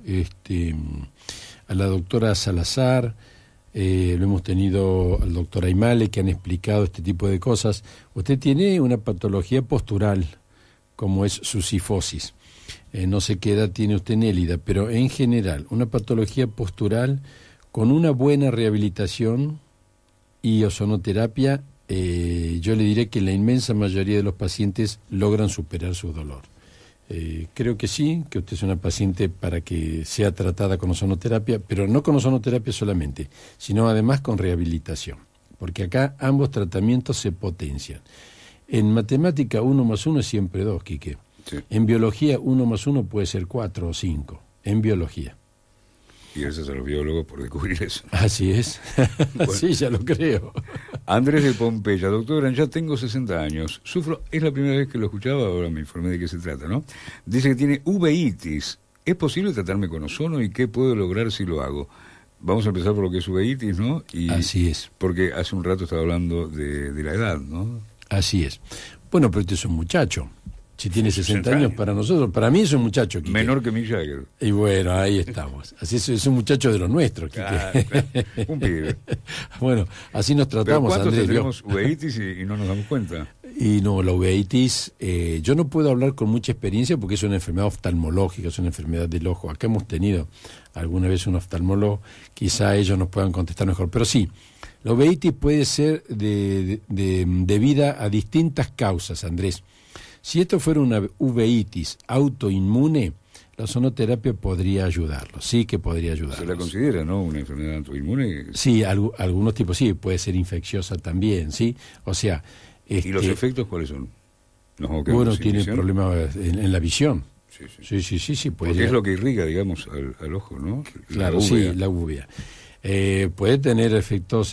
[SPEAKER 2] a la doctora Salazar, lo hemos tenido al doctor Aymale, que han explicado este tipo de cosas. Usted tiene una patología postural, como es su cifosis. No sé qué edad tiene usted, Nélida, pero en general, una patología postural con una buena rehabilitación y ozonoterapia, yo le diré que la inmensa mayoría de los pacientes logran superar su dolor. Creo que sí, que usted es una paciente para que sea tratada con ozonoterapia, pero no con ozonoterapia solamente, sino además con rehabilitación, porque acá ambos tratamientos se potencian. En matemática 1 más 1 es siempre 2, Quique.
[SPEAKER 1] Sí.
[SPEAKER 2] En biología 1 más 1 puede ser 4 o 5, en biología.
[SPEAKER 1] Y gracias a los biólogos por descubrir eso.
[SPEAKER 2] Así es. Bueno. Sí, ya lo creo.
[SPEAKER 1] Andrés de Pompeya, doctora, ya tengo 60 años. Sufro, es la primera vez que lo escuchaba, ahora me informé de qué se trata, ¿no? Dice que tiene uveitis. ¿Es posible tratarme con ozono y qué puedo lograr si lo hago? Vamos a empezar por lo que es uveitis, ¿no? Y
[SPEAKER 2] así es.
[SPEAKER 1] Porque hace un rato estaba hablando de la edad, ¿no?
[SPEAKER 2] Así es. Bueno, pero este es un muchacho. Si tiene 60 años, para nosotros, para mí es un muchacho, Quique.
[SPEAKER 1] Menor que Mick Jagger.
[SPEAKER 2] Y bueno, ahí estamos. Así es un muchacho de los nuestros, Quique.
[SPEAKER 1] Claro. Un pibe.
[SPEAKER 2] Bueno, así nos tratamos,
[SPEAKER 1] ¿Pero
[SPEAKER 2] Andrés.
[SPEAKER 1] tenemos uveitis y no nos damos cuenta?
[SPEAKER 2] Y no, la uveitis, yo no puedo hablar con mucha experiencia porque es una enfermedad oftalmológica, es una enfermedad del ojo. Acá hemos tenido alguna vez un oftalmólogo, quizá ellos nos puedan contestar mejor. Pero sí, la uveitis puede ser debida a distintas causas, Andrés. Si esto fuera una uveitis autoinmune, la ozonoterapia podría ayudarlo, sí que podría ayudarlo.
[SPEAKER 1] Se la considera, ¿no?, una enfermedad autoinmune.
[SPEAKER 2] Sí, algunos tipos sí, puede ser infecciosa también, ¿sí? O sea...
[SPEAKER 1] ¿Y los efectos cuáles son?
[SPEAKER 2] Bueno, tiene problemas en la visión. Sí.
[SPEAKER 1] Porque es lo que irriga, digamos, al ojo, ¿no?
[SPEAKER 2] Claro, sí, la uvea. Puede tener efectos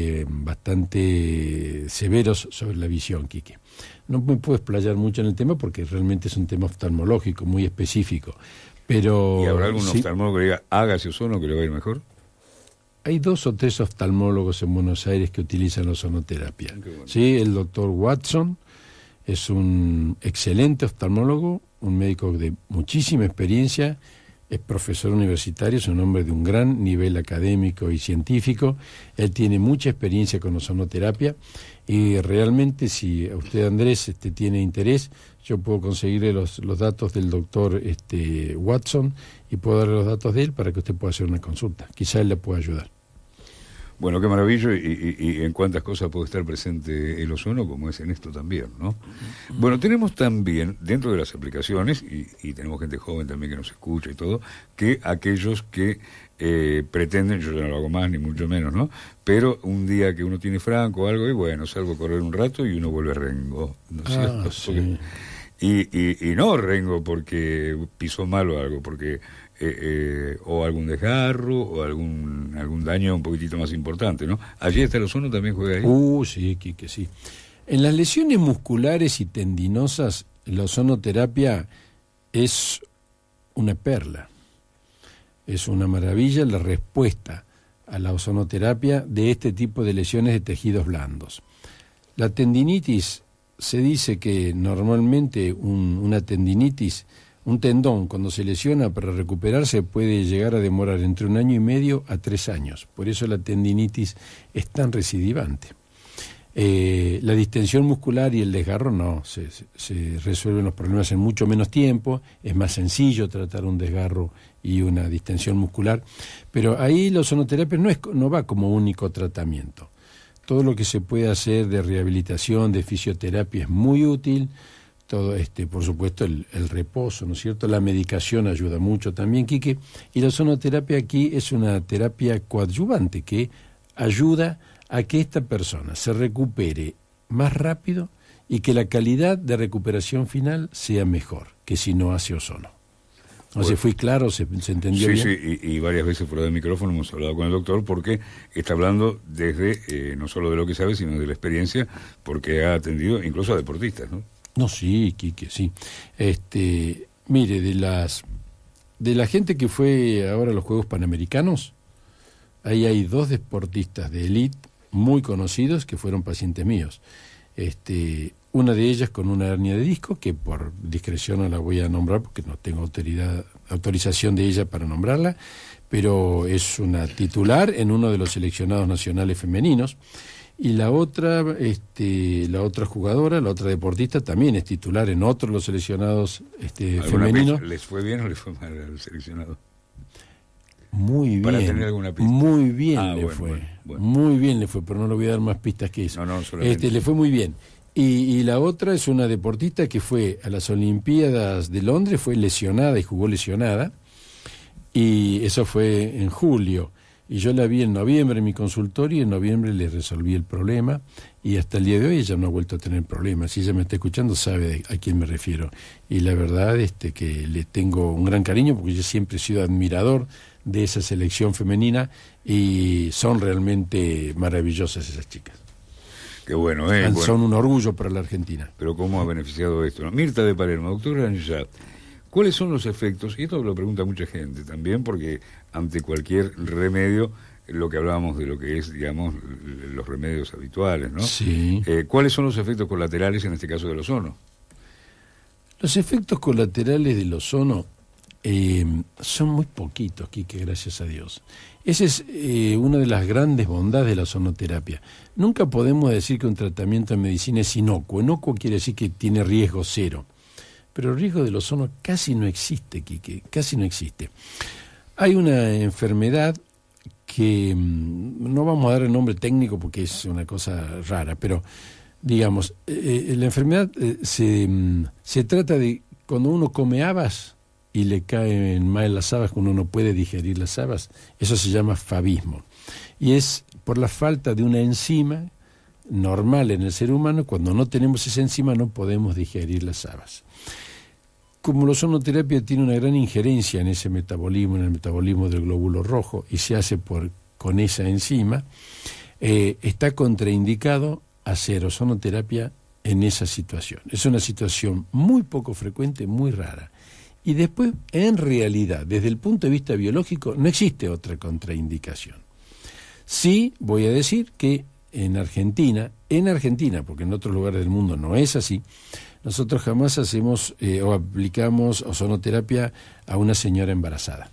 [SPEAKER 2] bastante severos sobre la visión, Quique. No me puedo explayar mucho en el tema porque realmente es un tema oftalmológico muy específico. Pero,
[SPEAKER 1] ¿y habrá algún oftalmólogo que diga, hágase ozono que le va a ir mejor?
[SPEAKER 2] Hay 2 o 3 oftalmólogos en Buenos Aires que utilizan la ozonoterapia. Bueno. Sí, el doctor Watson es un excelente oftalmólogo, un médico de muchísima experiencia, es profesor universitario, es un hombre de un gran nivel académico y científico. Él tiene mucha experiencia con ozonoterapia y realmente, si a usted, Andrés, tiene interés, yo puedo conseguirle los datos del doctor Watson y puedo darle los datos de él para que usted pueda hacer una consulta. Quizá él le pueda ayudar.
[SPEAKER 1] Bueno, qué maravilla, y en cuántas cosas puede estar presente el ozono, como es en esto también, ¿no? Bueno, tenemos también, dentro de las aplicaciones, y tenemos gente joven también que nos escucha y todo, que aquellos que pretenden, yo ya no lo hago más, ni mucho menos, ¿no? Pero un día que uno tiene franco o algo, y bueno, salgo a correr un rato y uno vuelve rengo, ¿no es cierto?
[SPEAKER 2] Sí.
[SPEAKER 1] Y no rengo porque pisó mal o algo, porque... o algún desgarro o algún daño un poquitito más importante, ¿no? Allí está el ozono, también juega ahí.
[SPEAKER 2] Sí, Quique, sí. En las lesiones musculares y tendinosas, la ozonoterapia es una perla. Es una maravilla la respuesta a la ozonoterapia de este tipo de lesiones de tejidos blandos. La tendinitis, se dice que normalmente una tendinitis, un tendón, cuando se lesiona, para recuperarse puede llegar a demorar entre 1 año y medio a 3 años. Por eso la tendinitis es tan recidivante. La distensión muscular y el desgarro no, se resuelven los problemas en mucho menos tiempo, es más sencillo tratar un desgarro y una distensión muscular, pero ahí la ozonoterapia no va como único tratamiento. Todo lo que se puede hacer de rehabilitación, de fisioterapia es muy útil. Todo por supuesto, el reposo, ¿no es cierto? La medicación ayuda mucho también, Quique. Y la ozonoterapia aquí es una terapia coadyuvante que ayuda a que esta persona se recupere más rápido y que la calidad de recuperación final sea mejor que si no hace ozono. No sé, ¿fui claro? ¿Se entendió bien?
[SPEAKER 1] Sí, y varias veces fuera del micrófono hemos hablado con el doctor porque está hablando desde, no solo de lo que sabe, sino de la experiencia, porque ha atendido incluso a deportistas, ¿no?
[SPEAKER 2] No, sí, Quique, sí. Mire, de la gente que fue ahora a los Juegos Panamericanos, ahí hay 2 deportistas de élite muy conocidos que fueron pacientes míos. Una de ellas con una hernia de disco, que por discreción no la voy a nombrar porque no tengo autorización de ella para nombrarla, pero es una titular en uno de los seleccionados nacionales femeninos. Y la otra jugadora, la otra deportista, también es titular en otro de los seleccionados femeninos.
[SPEAKER 1] ¿Les fue bien o les fue mal al seleccionado?
[SPEAKER 2] Muy bien.
[SPEAKER 1] Para tener alguna pista.
[SPEAKER 2] Muy bien le
[SPEAKER 1] bueno,
[SPEAKER 2] fue.
[SPEAKER 1] Bueno.
[SPEAKER 2] Muy bien le fue, pero no le voy a dar más pistas que eso.
[SPEAKER 1] No, solamente.
[SPEAKER 2] Le fue muy bien. Y la otra es una deportista que fue a las Olimpiadas de Londres, fue lesionada y jugó lesionada. Y eso fue en julio. Y yo la vi en noviembre en mi consultorio y en noviembre le resolví el problema y hasta el día de hoy ella no ha vuelto a tener problemas. Si ella me está escuchando sabe a quién me refiero. Y la verdad que le tengo un gran cariño porque yo siempre he sido admirador de esa selección femenina y son realmente maravillosas esas chicas.
[SPEAKER 1] Qué bueno,
[SPEAKER 2] Son un orgullo para la Argentina.
[SPEAKER 1] Pero ¿cómo ha beneficiado esto? Mirta de Palermo, doctora Anjat, ¿cuáles son los efectos? Y esto lo pregunta mucha gente también, porque ante cualquier remedio, lo que hablábamos de lo que es, digamos, los remedios habituales, ¿no?
[SPEAKER 2] Sí.
[SPEAKER 1] ¿Cuáles son los efectos colaterales, en este caso del ozono?
[SPEAKER 2] Los efectos colaterales del ozono son muy poquitos, Quique, gracias a Dios. Esa es una de las grandes bondades de la ozonoterapia. Nunca podemos decir que un tratamiento en medicina es inocuo. Inocuo quiere decir que tiene riesgo cero. Pero el riesgo del ozono casi no existe, Quique, casi no existe. Hay una enfermedad que no vamos a dar el nombre técnico porque es una cosa rara, pero digamos, la enfermedad se trata de cuando uno come habas y le caen mal las habas, cuando uno no puede digerir las habas, eso se llama favismo. Y es por la falta de una enzima normal en el ser humano. Cuando no tenemos esa enzima no podemos digerir las habas. Como la ozonoterapia tiene una gran injerencia en ese metabolismo, en el metabolismo del glóbulo rojo, y se hace con esa enzima, está contraindicado hacer ozonoterapia en esa situación. Es una situación muy poco frecuente, muy rara. Y después, en realidad, desde el punto de vista biológico, no existe otra contraindicación. Sí, voy a decir que en Argentina, porque en otros lugares del mundo no es así, nosotros jamás hacemos o aplicamos ozonoterapia a una señora embarazada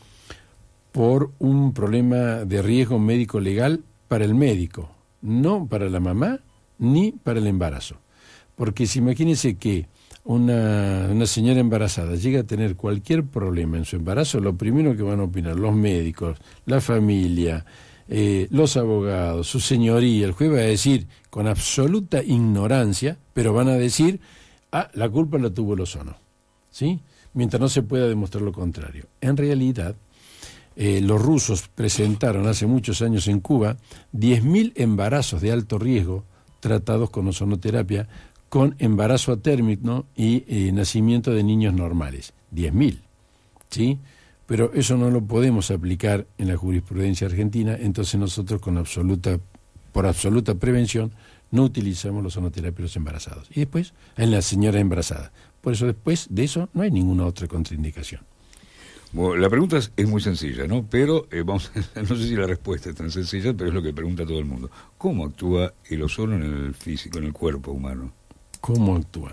[SPEAKER 2] por un problema de riesgo médico legal para el médico, no para la mamá ni para el embarazo. Porque si imagínense que una señora embarazada llega a tener cualquier problema en su embarazo, lo primero que van a opinar los médicos, la familia, los abogados, su señoría, el juez va a decir con absoluta ignorancia, pero van a decir, la culpa la tuvo el ozono, ¿sí? Mientras no se pueda demostrar lo contrario. En realidad, los rusos presentaron hace muchos años en Cuba 10.000 embarazos de alto riesgo tratados con ozonoterapia, con embarazo a término y nacimiento de niños normales. 10.000, ¿sí? Pero eso no lo podemos aplicar en la jurisprudencia argentina, entonces nosotros por absoluta prevención no utilizamos la ozonoterapia en los embarazados. Y después en la señora embarazada. Por eso después de eso no hay ninguna otra contraindicación.
[SPEAKER 1] Bueno, la pregunta es muy sencilla, ¿no? Pero no sé si la respuesta es tan sencilla, pero es lo que pregunta todo el mundo. ¿Cómo actúa el ozono en el físico, en el cuerpo humano?
[SPEAKER 2] ¿Cómo actúa?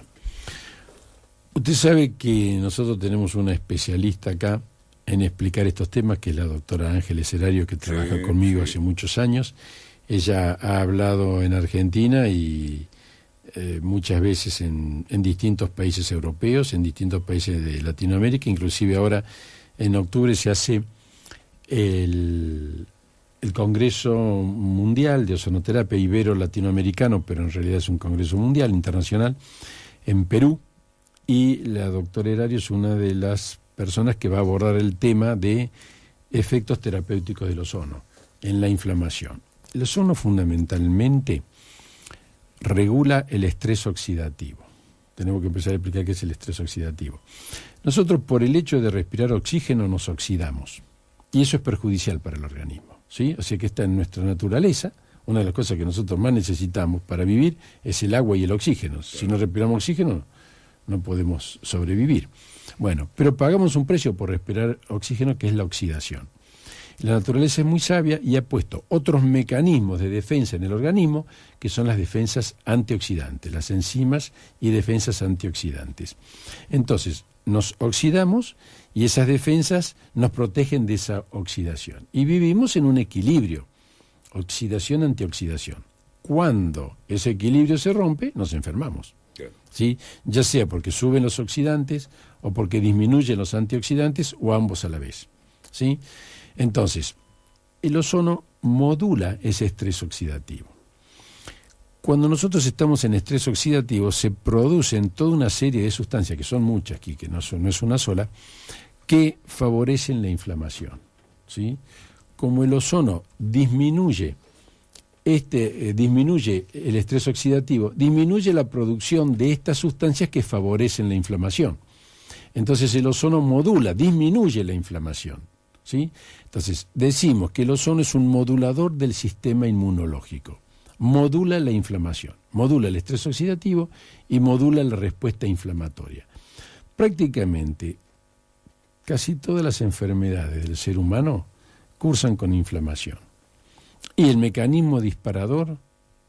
[SPEAKER 2] Usted sabe que nosotros tenemos una especialista acá en explicar estos temas, que es la doctora Ángeles Herario, que trabaja conmigo hace muchos años. Ella ha hablado en Argentina y muchas veces en distintos países europeos, en distintos países de Latinoamérica, inclusive ahora en octubre se hace el Congreso Mundial de Ozonoterapia Ibero-Latinoamericano, pero en realidad es un congreso mundial, internacional, en Perú, y la doctora Herario es una de las personas que va a abordar el tema de efectos terapéuticos del ozono en la inflamación. El ozono fundamentalmente regula el estrés oxidativo. Tenemos que empezar a explicar qué es el estrés oxidativo. Nosotros, por el hecho de respirar oxígeno, nos oxidamos, y eso es perjudicial para el organismo, ¿sí? O sea que está en nuestra naturaleza. Una de las cosas que nosotros más necesitamos para vivir es el agua y el oxígeno. Si no respiramos oxígeno, no podemos sobrevivir. Bueno, pero pagamos un precio por respirar oxígeno, que es la oxidación. La naturaleza es muy sabia y ha puesto otros mecanismos de defensa en el organismo, que son las defensas antioxidantes, las enzimas y defensas antioxidantes. Entonces, nos oxidamos y esas defensas nos protegen de esa oxidación. Y vivimos en un equilibrio, oxidación-antioxidación. Cuando ese equilibrio se rompe, nos enfermamos. ¿Sí? Ya sea porque suben los oxidantes o porque disminuyen los antioxidantes o ambos a la vez, ¿sí? Entonces, el ozono modula ese estrés oxidativo. Cuando nosotros estamos en estrés oxidativo se producen toda una serie de sustancias, que son muchas aquí, que no es una sola, que favorecen la inflamación, ¿sí? Como el ozono disminuye el estrés oxidativo, disminuye la producción de estas sustancias que favorecen la inflamación. Entonces el ozono disminuye la inflamación, ¿sí? Entonces decimos que el ozono es un modulador del sistema inmunológico. Modula la inflamación, modula el estrés oxidativo y modula la respuesta inflamatoria. Prácticamente casi todas las enfermedades del ser humano cursan con inflamación. Y el mecanismo disparador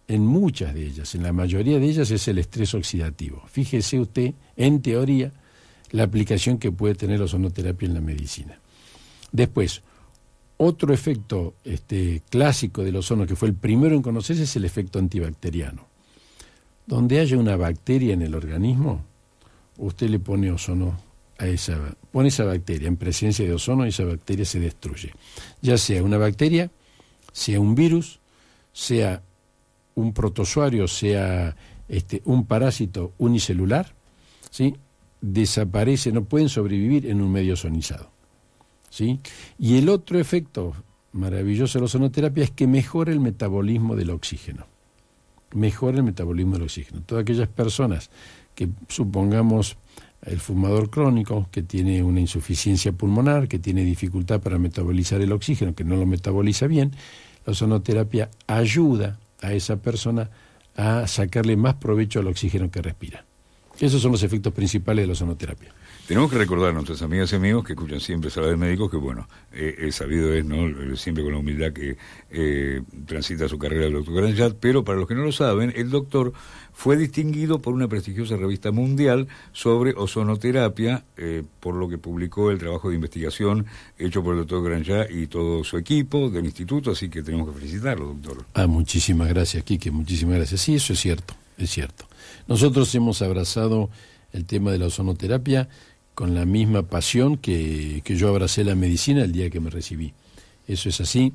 [SPEAKER 2] en muchas de ellas, en la mayoría de ellas, es el estrés oxidativo. Fíjese usted, en teoría, la aplicación que puede tener la ozonoterapia en la medicina. Después, otro efecto clásico del ozono, que fue el primero en conocerse, es el efecto antibacteriano. Donde haya una bacteria en el organismo, usted le pone ozono pone esa bacteria en presencia de ozono y esa bacteria se destruye. Ya sea una bacteria, sea un virus, sea un protozoario, sea un parásito unicelular, ¿sí? Desaparece, no pueden sobrevivir en un medio ozonizado, ¿sí? Y el otro efecto maravilloso de la ozonoterapia es que mejora el metabolismo del oxígeno. Mejora el metabolismo del oxígeno. Todas aquellas personas que, supongamos, el fumador crónico, que tiene una insuficiencia pulmonar, que tiene dificultad para metabolizar el oxígeno, que no lo metaboliza bien, la ozonoterapia ayuda a esa persona a sacarle más provecho al oxígeno que respira. Esos son los efectos principales de la ozonoterapia.
[SPEAKER 1] Tenemos que recordar a nuestras amigas y amigos que escuchan siempre Sala de Médicos que, bueno, sabido es, ¿no?, siempre con la humildad que transita su carrera el doctor Granjat, pero para los que no lo saben, el doctor fue distinguido por una prestigiosa revista mundial sobre ozonoterapia, por lo que publicó el trabajo de investigación hecho por el doctor Granjat y todo su equipo del instituto, así que tenemos que felicitarlo, doctor.
[SPEAKER 2] Muchísimas gracias, Quique, muchísimas gracias. Sí, eso es cierto, es cierto. Nosotros hemos abrazado el tema de la ozonoterapia con la misma pasión que yo abracé la medicina el día que me recibí. Eso es así.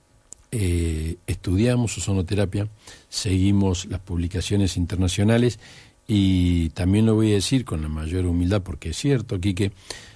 [SPEAKER 2] Estudiamos ozonoterapia, seguimos las publicaciones internacionales y también lo voy a decir con la mayor humildad, porque es cierto, Quique,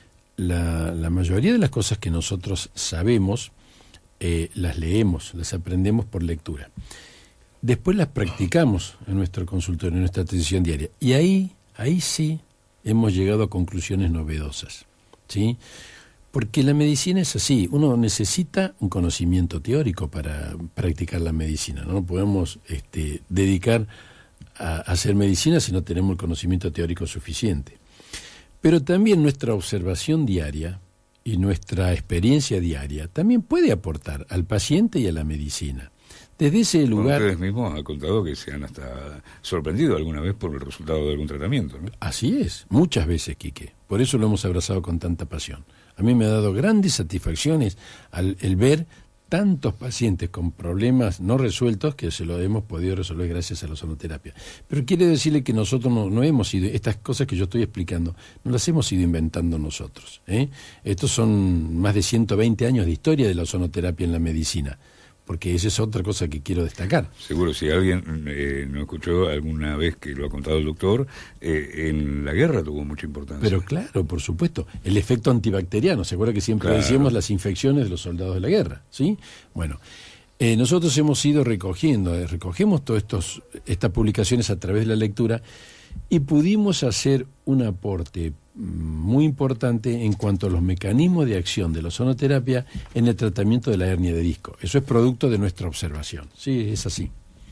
[SPEAKER 2] la mayoría de las cosas que nosotros sabemos las leemos, las aprendemos por lectura. Después las practicamos en nuestro consultorio, en nuestra atención diaria. Y ahí sí hemos llegado a conclusiones novedosas, ¿sí? Porque la medicina es así, uno necesita un conocimiento teórico para practicar la medicina, no podemos dedicar a hacer medicina si no tenemos el conocimiento teórico suficiente. Pero también nuestra observación diaria y nuestra experiencia diaria también puede aportar al paciente y a la medicina. Desde ese lugar...
[SPEAKER 1] Ustedes mismos han contado que se han hasta sorprendido alguna vez por el resultado de algún tratamiento, ¿no?
[SPEAKER 2] Así es, muchas veces, Quique. Por eso lo hemos abrazado con tanta pasión. A mí me ha dado grandes satisfacciones el ver tantos pacientes con problemas no resueltos que se lo hemos podido resolver gracias a la ozonoterapia. Pero quiere decirle que nosotros no hemos ido, estas cosas que yo estoy explicando, no las hemos ido inventando nosotros, ¿eh? Estos son más de 120 años de historia de la ozonoterapia en la medicina. Porque esa es otra cosa que quiero destacar.
[SPEAKER 1] Seguro, si alguien no escuchó alguna vez que lo ha contado el doctor, en la guerra tuvo mucha importancia.
[SPEAKER 2] Pero claro, por supuesto, el efecto antibacteriano, ¿se acuerda que siempre decíamos las infecciones de los soldados de la guerra? ¿Sí? Bueno, nosotros hemos ido recogemos todas estas publicaciones a través de la lectura y pudimos hacer un aporte muy importante en cuanto a los mecanismos de acción de la ozonoterapia en el tratamiento de la hernia de disco. Eso es producto de nuestra observación. Sí, es así.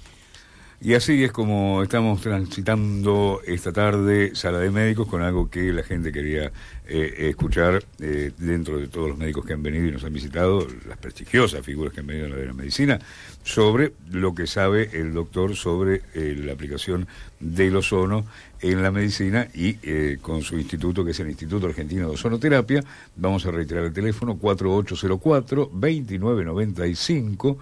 [SPEAKER 1] Y así es como estamos transitando esta tarde Sala de Médicos con algo que la gente quería escuchar dentro de todos los médicos que han venido y nos han visitado, las prestigiosas figuras que han venido de la medicina, sobre lo que sabe el doctor sobre la aplicación del ozono en la medicina y con su instituto, que es el Instituto Argentino de Ozonoterapia. Vamos a reiterar el teléfono 4804-2995,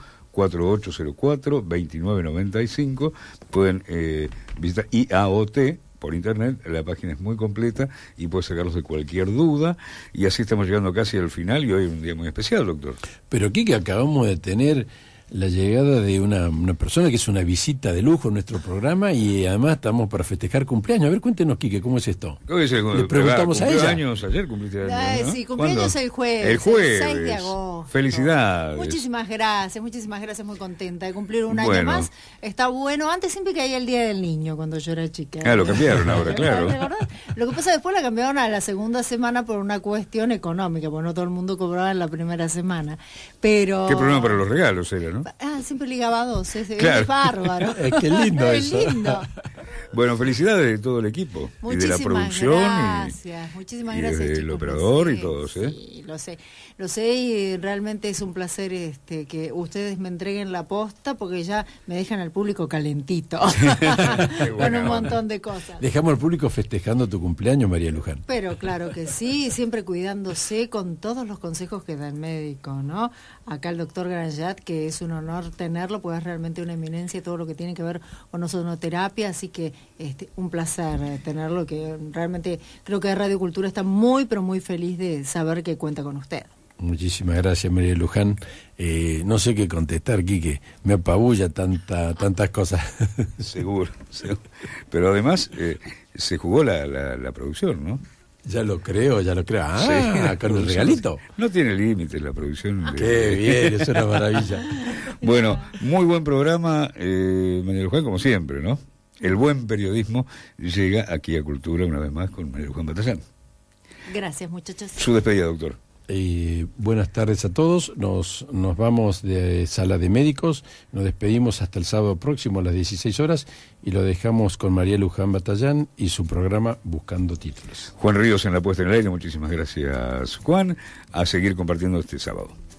[SPEAKER 1] 4804-2995. Pueden visitar IAOT por internet, la página es muy completa y puede sacarlos de cualquier duda. Y así estamos llegando casi al final y hoy es un día muy especial, doctor.
[SPEAKER 2] Pero aquí que acabamos de tener la llegada de una persona que es una visita de lujo en nuestro programa y además estamos para festejar cumpleaños. A ver, cuéntenos, Quique, ¿cómo es esto? Le preguntamos a ella.
[SPEAKER 1] Años, ayer cumpliste años, ¿no?
[SPEAKER 6] Sí, cumpleaños el jueves.
[SPEAKER 1] El jueves.
[SPEAKER 6] 6 de agosto.
[SPEAKER 1] Felicidades.
[SPEAKER 6] Muchísimas gracias, muy contenta de cumplir un año más. Está bueno. Antes siempre caía el Día del Niño cuando yo era chica.
[SPEAKER 1] Lo cambiaron ahora, claro.
[SPEAKER 6] Lo que pasa después la cambiaron a la segunda semana por una cuestión económica, porque no todo el mundo cobraba en la primera semana. Pero...
[SPEAKER 1] ¿Qué problema para los regalos era, no?
[SPEAKER 6] Siempre ligaba 2,
[SPEAKER 1] claro.
[SPEAKER 6] Es bárbaro.
[SPEAKER 2] Qué lindo eso.
[SPEAKER 6] Es lindo.
[SPEAKER 1] Bueno, felicidades de todo el equipo. Y de la producción.
[SPEAKER 6] Muchísimas
[SPEAKER 1] y
[SPEAKER 6] gracias,
[SPEAKER 1] del
[SPEAKER 6] chicos,
[SPEAKER 1] operador
[SPEAKER 6] lo
[SPEAKER 1] y
[SPEAKER 6] sé,
[SPEAKER 1] todos, ¿eh?
[SPEAKER 6] Sí, lo sé y realmente es un placer que ustedes me entreguen la posta porque ya me dejan al público calentito con un montón de cosas.
[SPEAKER 2] Dejamos al público festejando tu cumpleaños, María Luján.
[SPEAKER 6] Pero claro que sí, siempre cuidándose con todos los consejos que da el médico, ¿no? Acá el doctor Granjat, que es un honor tenerlo, pues es realmente una eminencia todo lo que tiene que ver con ozonoterapia, así que un placer tenerlo, que realmente creo que Radio Cultura está muy, pero muy feliz de saber que cuenta con usted.
[SPEAKER 2] Muchísimas gracias, María Luján. No sé qué contestar, Quique. Me apabulla tantas cosas.
[SPEAKER 1] Seguro. Pero además se jugó la producción, ¿no?
[SPEAKER 2] Ya lo creo.
[SPEAKER 1] Sí,
[SPEAKER 2] con el regalito.
[SPEAKER 1] No tiene límites la producción.
[SPEAKER 2] Qué bien, es una maravilla.
[SPEAKER 1] Bueno, muy buen programa, María Luján, como siempre, ¿no? El buen periodismo llega aquí a Cultura una vez más con María Luján Batallán.
[SPEAKER 6] Gracias, muchachos.
[SPEAKER 1] Su despedida, doctor.
[SPEAKER 2] Buenas tardes a todos. Nos vamos de Sala de Médicos. Nos despedimos hasta el sábado próximo a las 16 horas y lo dejamos con María Luján Batallán y su programa Buscando Títulos.
[SPEAKER 1] Juan Ríos en la puesta en el aire. Muchísimas gracias, Juan. A seguir compartiendo este sábado.